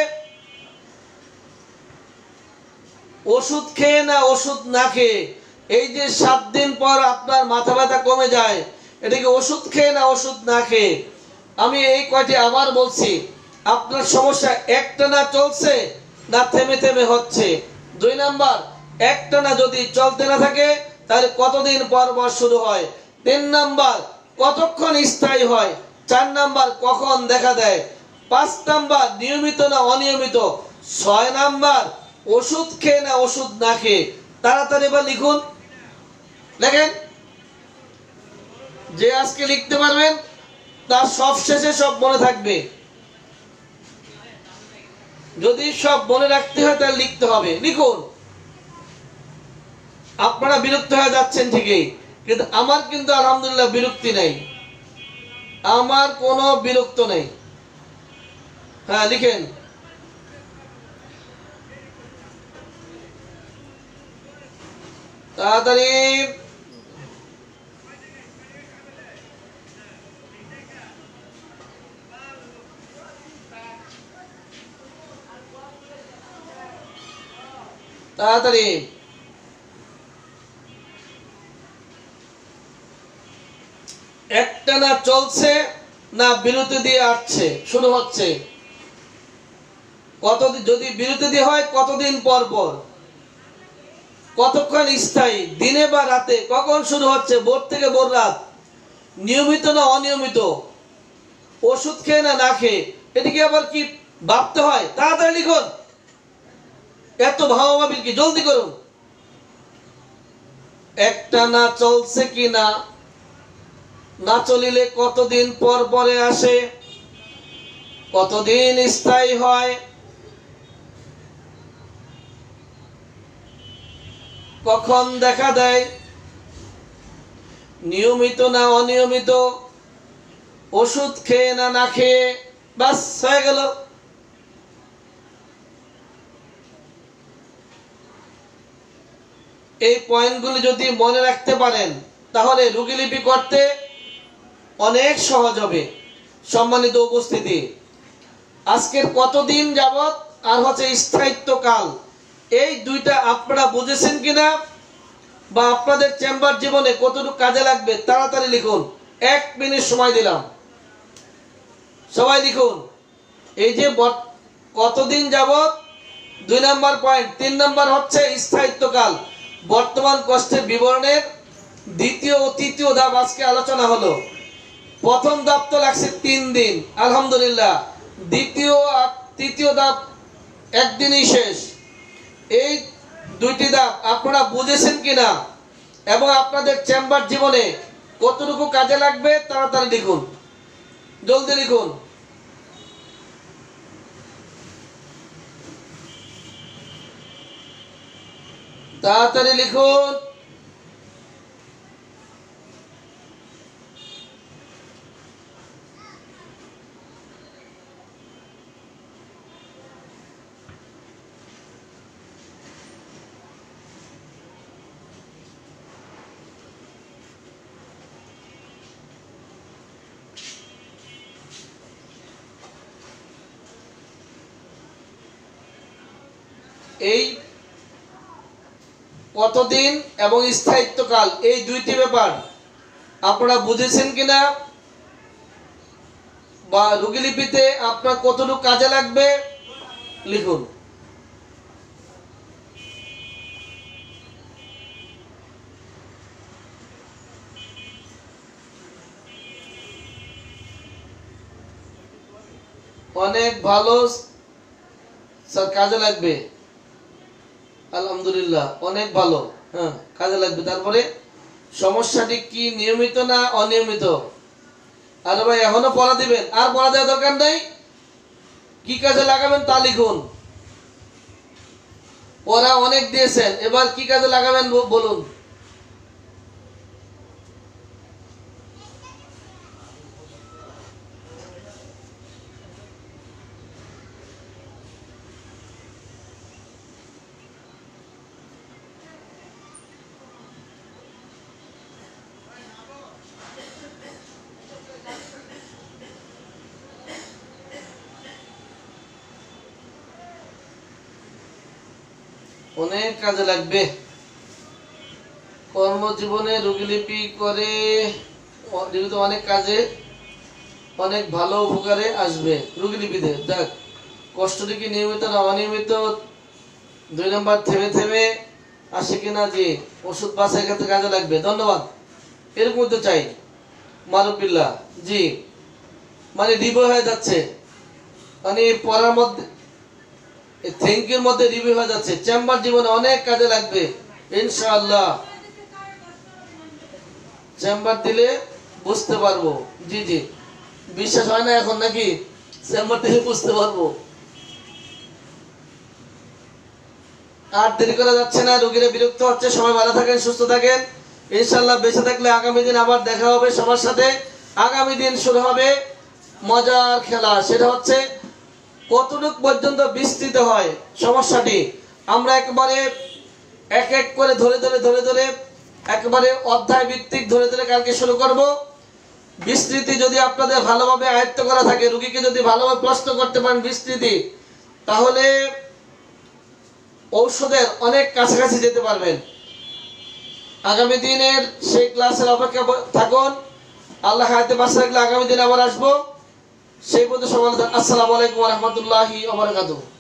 ওষুধ খেয়ে না ওষুধ না খেয়ে। এই যে সাত দিন পর আপনার মাথা ব্যথা কমে যায়, এটা কি ওষুধ খেয়ে না ওষুধ না খেয়ে? আমি এই কয়টি আবার বলছি। আপনার সমস্যা একটানা চলছে না থেমে থেমে হচ্ছে? দুই নাম্বার, একটানা যদি চলতে না থাকে তাহলে কতদিন পর পর শুরু হয়? তিন নাম্বার, কতক্ষণ স্থায়ী হয়? চার নাম্বার, কখন দেখা দেয়? পাঁচ নাম্বার, নিয়মিত না অনিয়মিত? ছয় নাম্বার, ওষুধ খেয়ে না ওষুধ না খেয়ে? তাড়াতাড়ি এবার লিখুন, লেখেন। যে আজকে লিখতে পারবেন তার সব শেষে সব মনে থাকবে। যদি সব মনে রাখতে হয় তাহলে লিখতে হবে, লিখুন। আপনারা বিরক্ত হয়ে যাচ্ছেন ঠিকই, কিন্তু আমার কিন্তু আলহামদুলিল্লাহ বিরক্তি নেই, আমার কোনো বিরক্ত নেই। হ্যাঁ লিখেন। তাড়াতাড়ি। তাড়াতাড়ি। একটানা চলছে না বিরতি দিয়ে আসছে শুরু হচ্ছে? কতদিন, যদি বিরতি দিয়ে হয় কতদিন পর পর? কতক্ষণ স্থায়ী, দিনে বা রাতে? কখন শুরু হচ্ছে, ভোর থেকে ভোর রাত? নিয়মিত না অনিয়মিত? ওষুধ খেয়ে না না খেয়ে? এটিকে আবার কি ভাবতে হয়? তাড়াতাড়ি লিখুন, এত ভাবাভাবি কি, জলদি করুন। একটানা চলছে কি না, না চলিলে কতদিন পর পরে আসে, কতদিন স্থায়ী হয়, কখন দেখা দেয়, নিয়মিত না অনিয়মিত, ওষুধ খেয়ে না না খেয়ে? বাস, হয়ে গেল। এই পয়েন্টগুলি যদি মনে রাখতে পারেন তাহলে রোগীলিপি করতে অনেক সহজ হবে। সম্মানিত উপস্থিতি, আজকের কতদিন যাবত আর হচ্ছে স্থায়িত্বকাল, এই দুইটা আপনারা বুঝেছেন কিনা বা আপনাদের চেম্বার জীবনে কতটুকু কাজে লাগবে? তাড়াতাড়ি লিখুন, এক মিনিট সময় দিলাম, সবাই লিখুন। এই যে কতদিন যাবত, দুই নাম্বার পয়েন্ট। তিন নাম্বার হচ্ছে স্থায়িত্বকাল। বর্তমান কষ্টের বিবরণের দ্বিতীয় ও তৃতীয় ধাপ আজকে আলোচনা হলো। প্রথম ধাপ তো লাগছে তিন দিন, আলহামদুলিল্লাহ। দ্বিতীয় আর তৃতীয় ধাপ একদিনই শেষ। এই দুইটি ধাপ আপনারা বুঝেছেন কিনা এবং আপনাদের চেম্বার জীবনে কতটুকু কাজে লাগবে? তাড়াতাড়ি লিখুন, জলদি লিখুন। তাড়াতাড়ি লিখুন। এই কতদিন এবং স্থায়িত্বকাল, এই দুইটি ব্যাপার আপনারা বুঝেছেন কিনা বা রোগীলিপিতে আপনার কতটুকু কাজে লাগবে লিখুন। অনেক ভালো স্যার, কাজে লাগবে, আলহামদুলিল্লাহ অনেক ভালো। হ্যাঁ কাজে লাগবে। তারপরে সমস্যাটি কি, নিয়মিত না অনিয়মিত? আরে ভাই এখনো পড়া দিবেন? আর পড়া দেওয়ার দরকার নেই, কি কাজে লাগাবেন তা লিখুন। পড়া অনেক দিয়েছেন, এবার কি কাজে লাগাবেন বলুন। অনেক কাজে লাগবে। কর্মজীবনে রোগীলিপি করে জীবিত অনেক কাজে অনেক ভালো উপকারে আসবে রোগীলিপিতে। যাক, কষ্টটি কি নিয়মিত না অনিয়মিত, দুই নম্বর থেমে থেমে আসে কিনা, যে ওষুধ বাছাই ক্ষেত্রে কাজে লাগবে। ধন্যবাদ। এরকম তো চাই মারুবিল্লাহ জি, মানে রিভিউ হয়ে যাচ্ছে, মানে পড়ার মধ্যে থ্যাংক ইউর মধ্যে রিভিউ হয়ে যাচ্ছে। চেম্বার জীবনে অনেক কাজে লাগবে ইনশাআল্লাহ। চেম্বার দিলে বুঝতে পারবো। জি জি, বিশ্বাস হয় না এখন নাকি? চেম্বার দিলে বুঝতে পারবো। আর দেরি করা যাচ্ছে না, রোগীরা বিরক্ত হচ্ছে। সবাই ভালো থাকেন, সুস্থ থাকেন ইনশাআল্লাহ। বেঁচে থাকলে আগামী দিন আবার দেখা হবে সবার সাথে। আগামী দিন শুরু হবে মজার খেলা, সেটা হচ্ছে কতটুক পর্যন্ত বিস্তৃত হয় সমস্যাটি। আমরা একবারে এক এক করে ধরে ধরে ধরে ধরে একবারে অধ্যায় ভিত্তিক ধরে ধরে কালকে শুরু করব। বিস্তৃতি যদি আপনাদের ভালোভাবে আয়ত্ত করা থাকে, রোগীকে যদি ভালোভাবে প্রশ্ন করতে পারেন বিস্তৃতি, তাহলে ঔষধের অনেক কাছাকাছি যেতে পারবেন। আগামী দিনের সেই ক্লাসের অপেক্ষা থাকুন। আল্লাহ হায়াতে বাঁচা রাখলে আগামী দিন আবার আসবো। সেই পর্যন্ত সবাই আসসালামু আলাইকুম ওয়া রাহমাতুল্লাহি ওয়া বারাকাতুহু।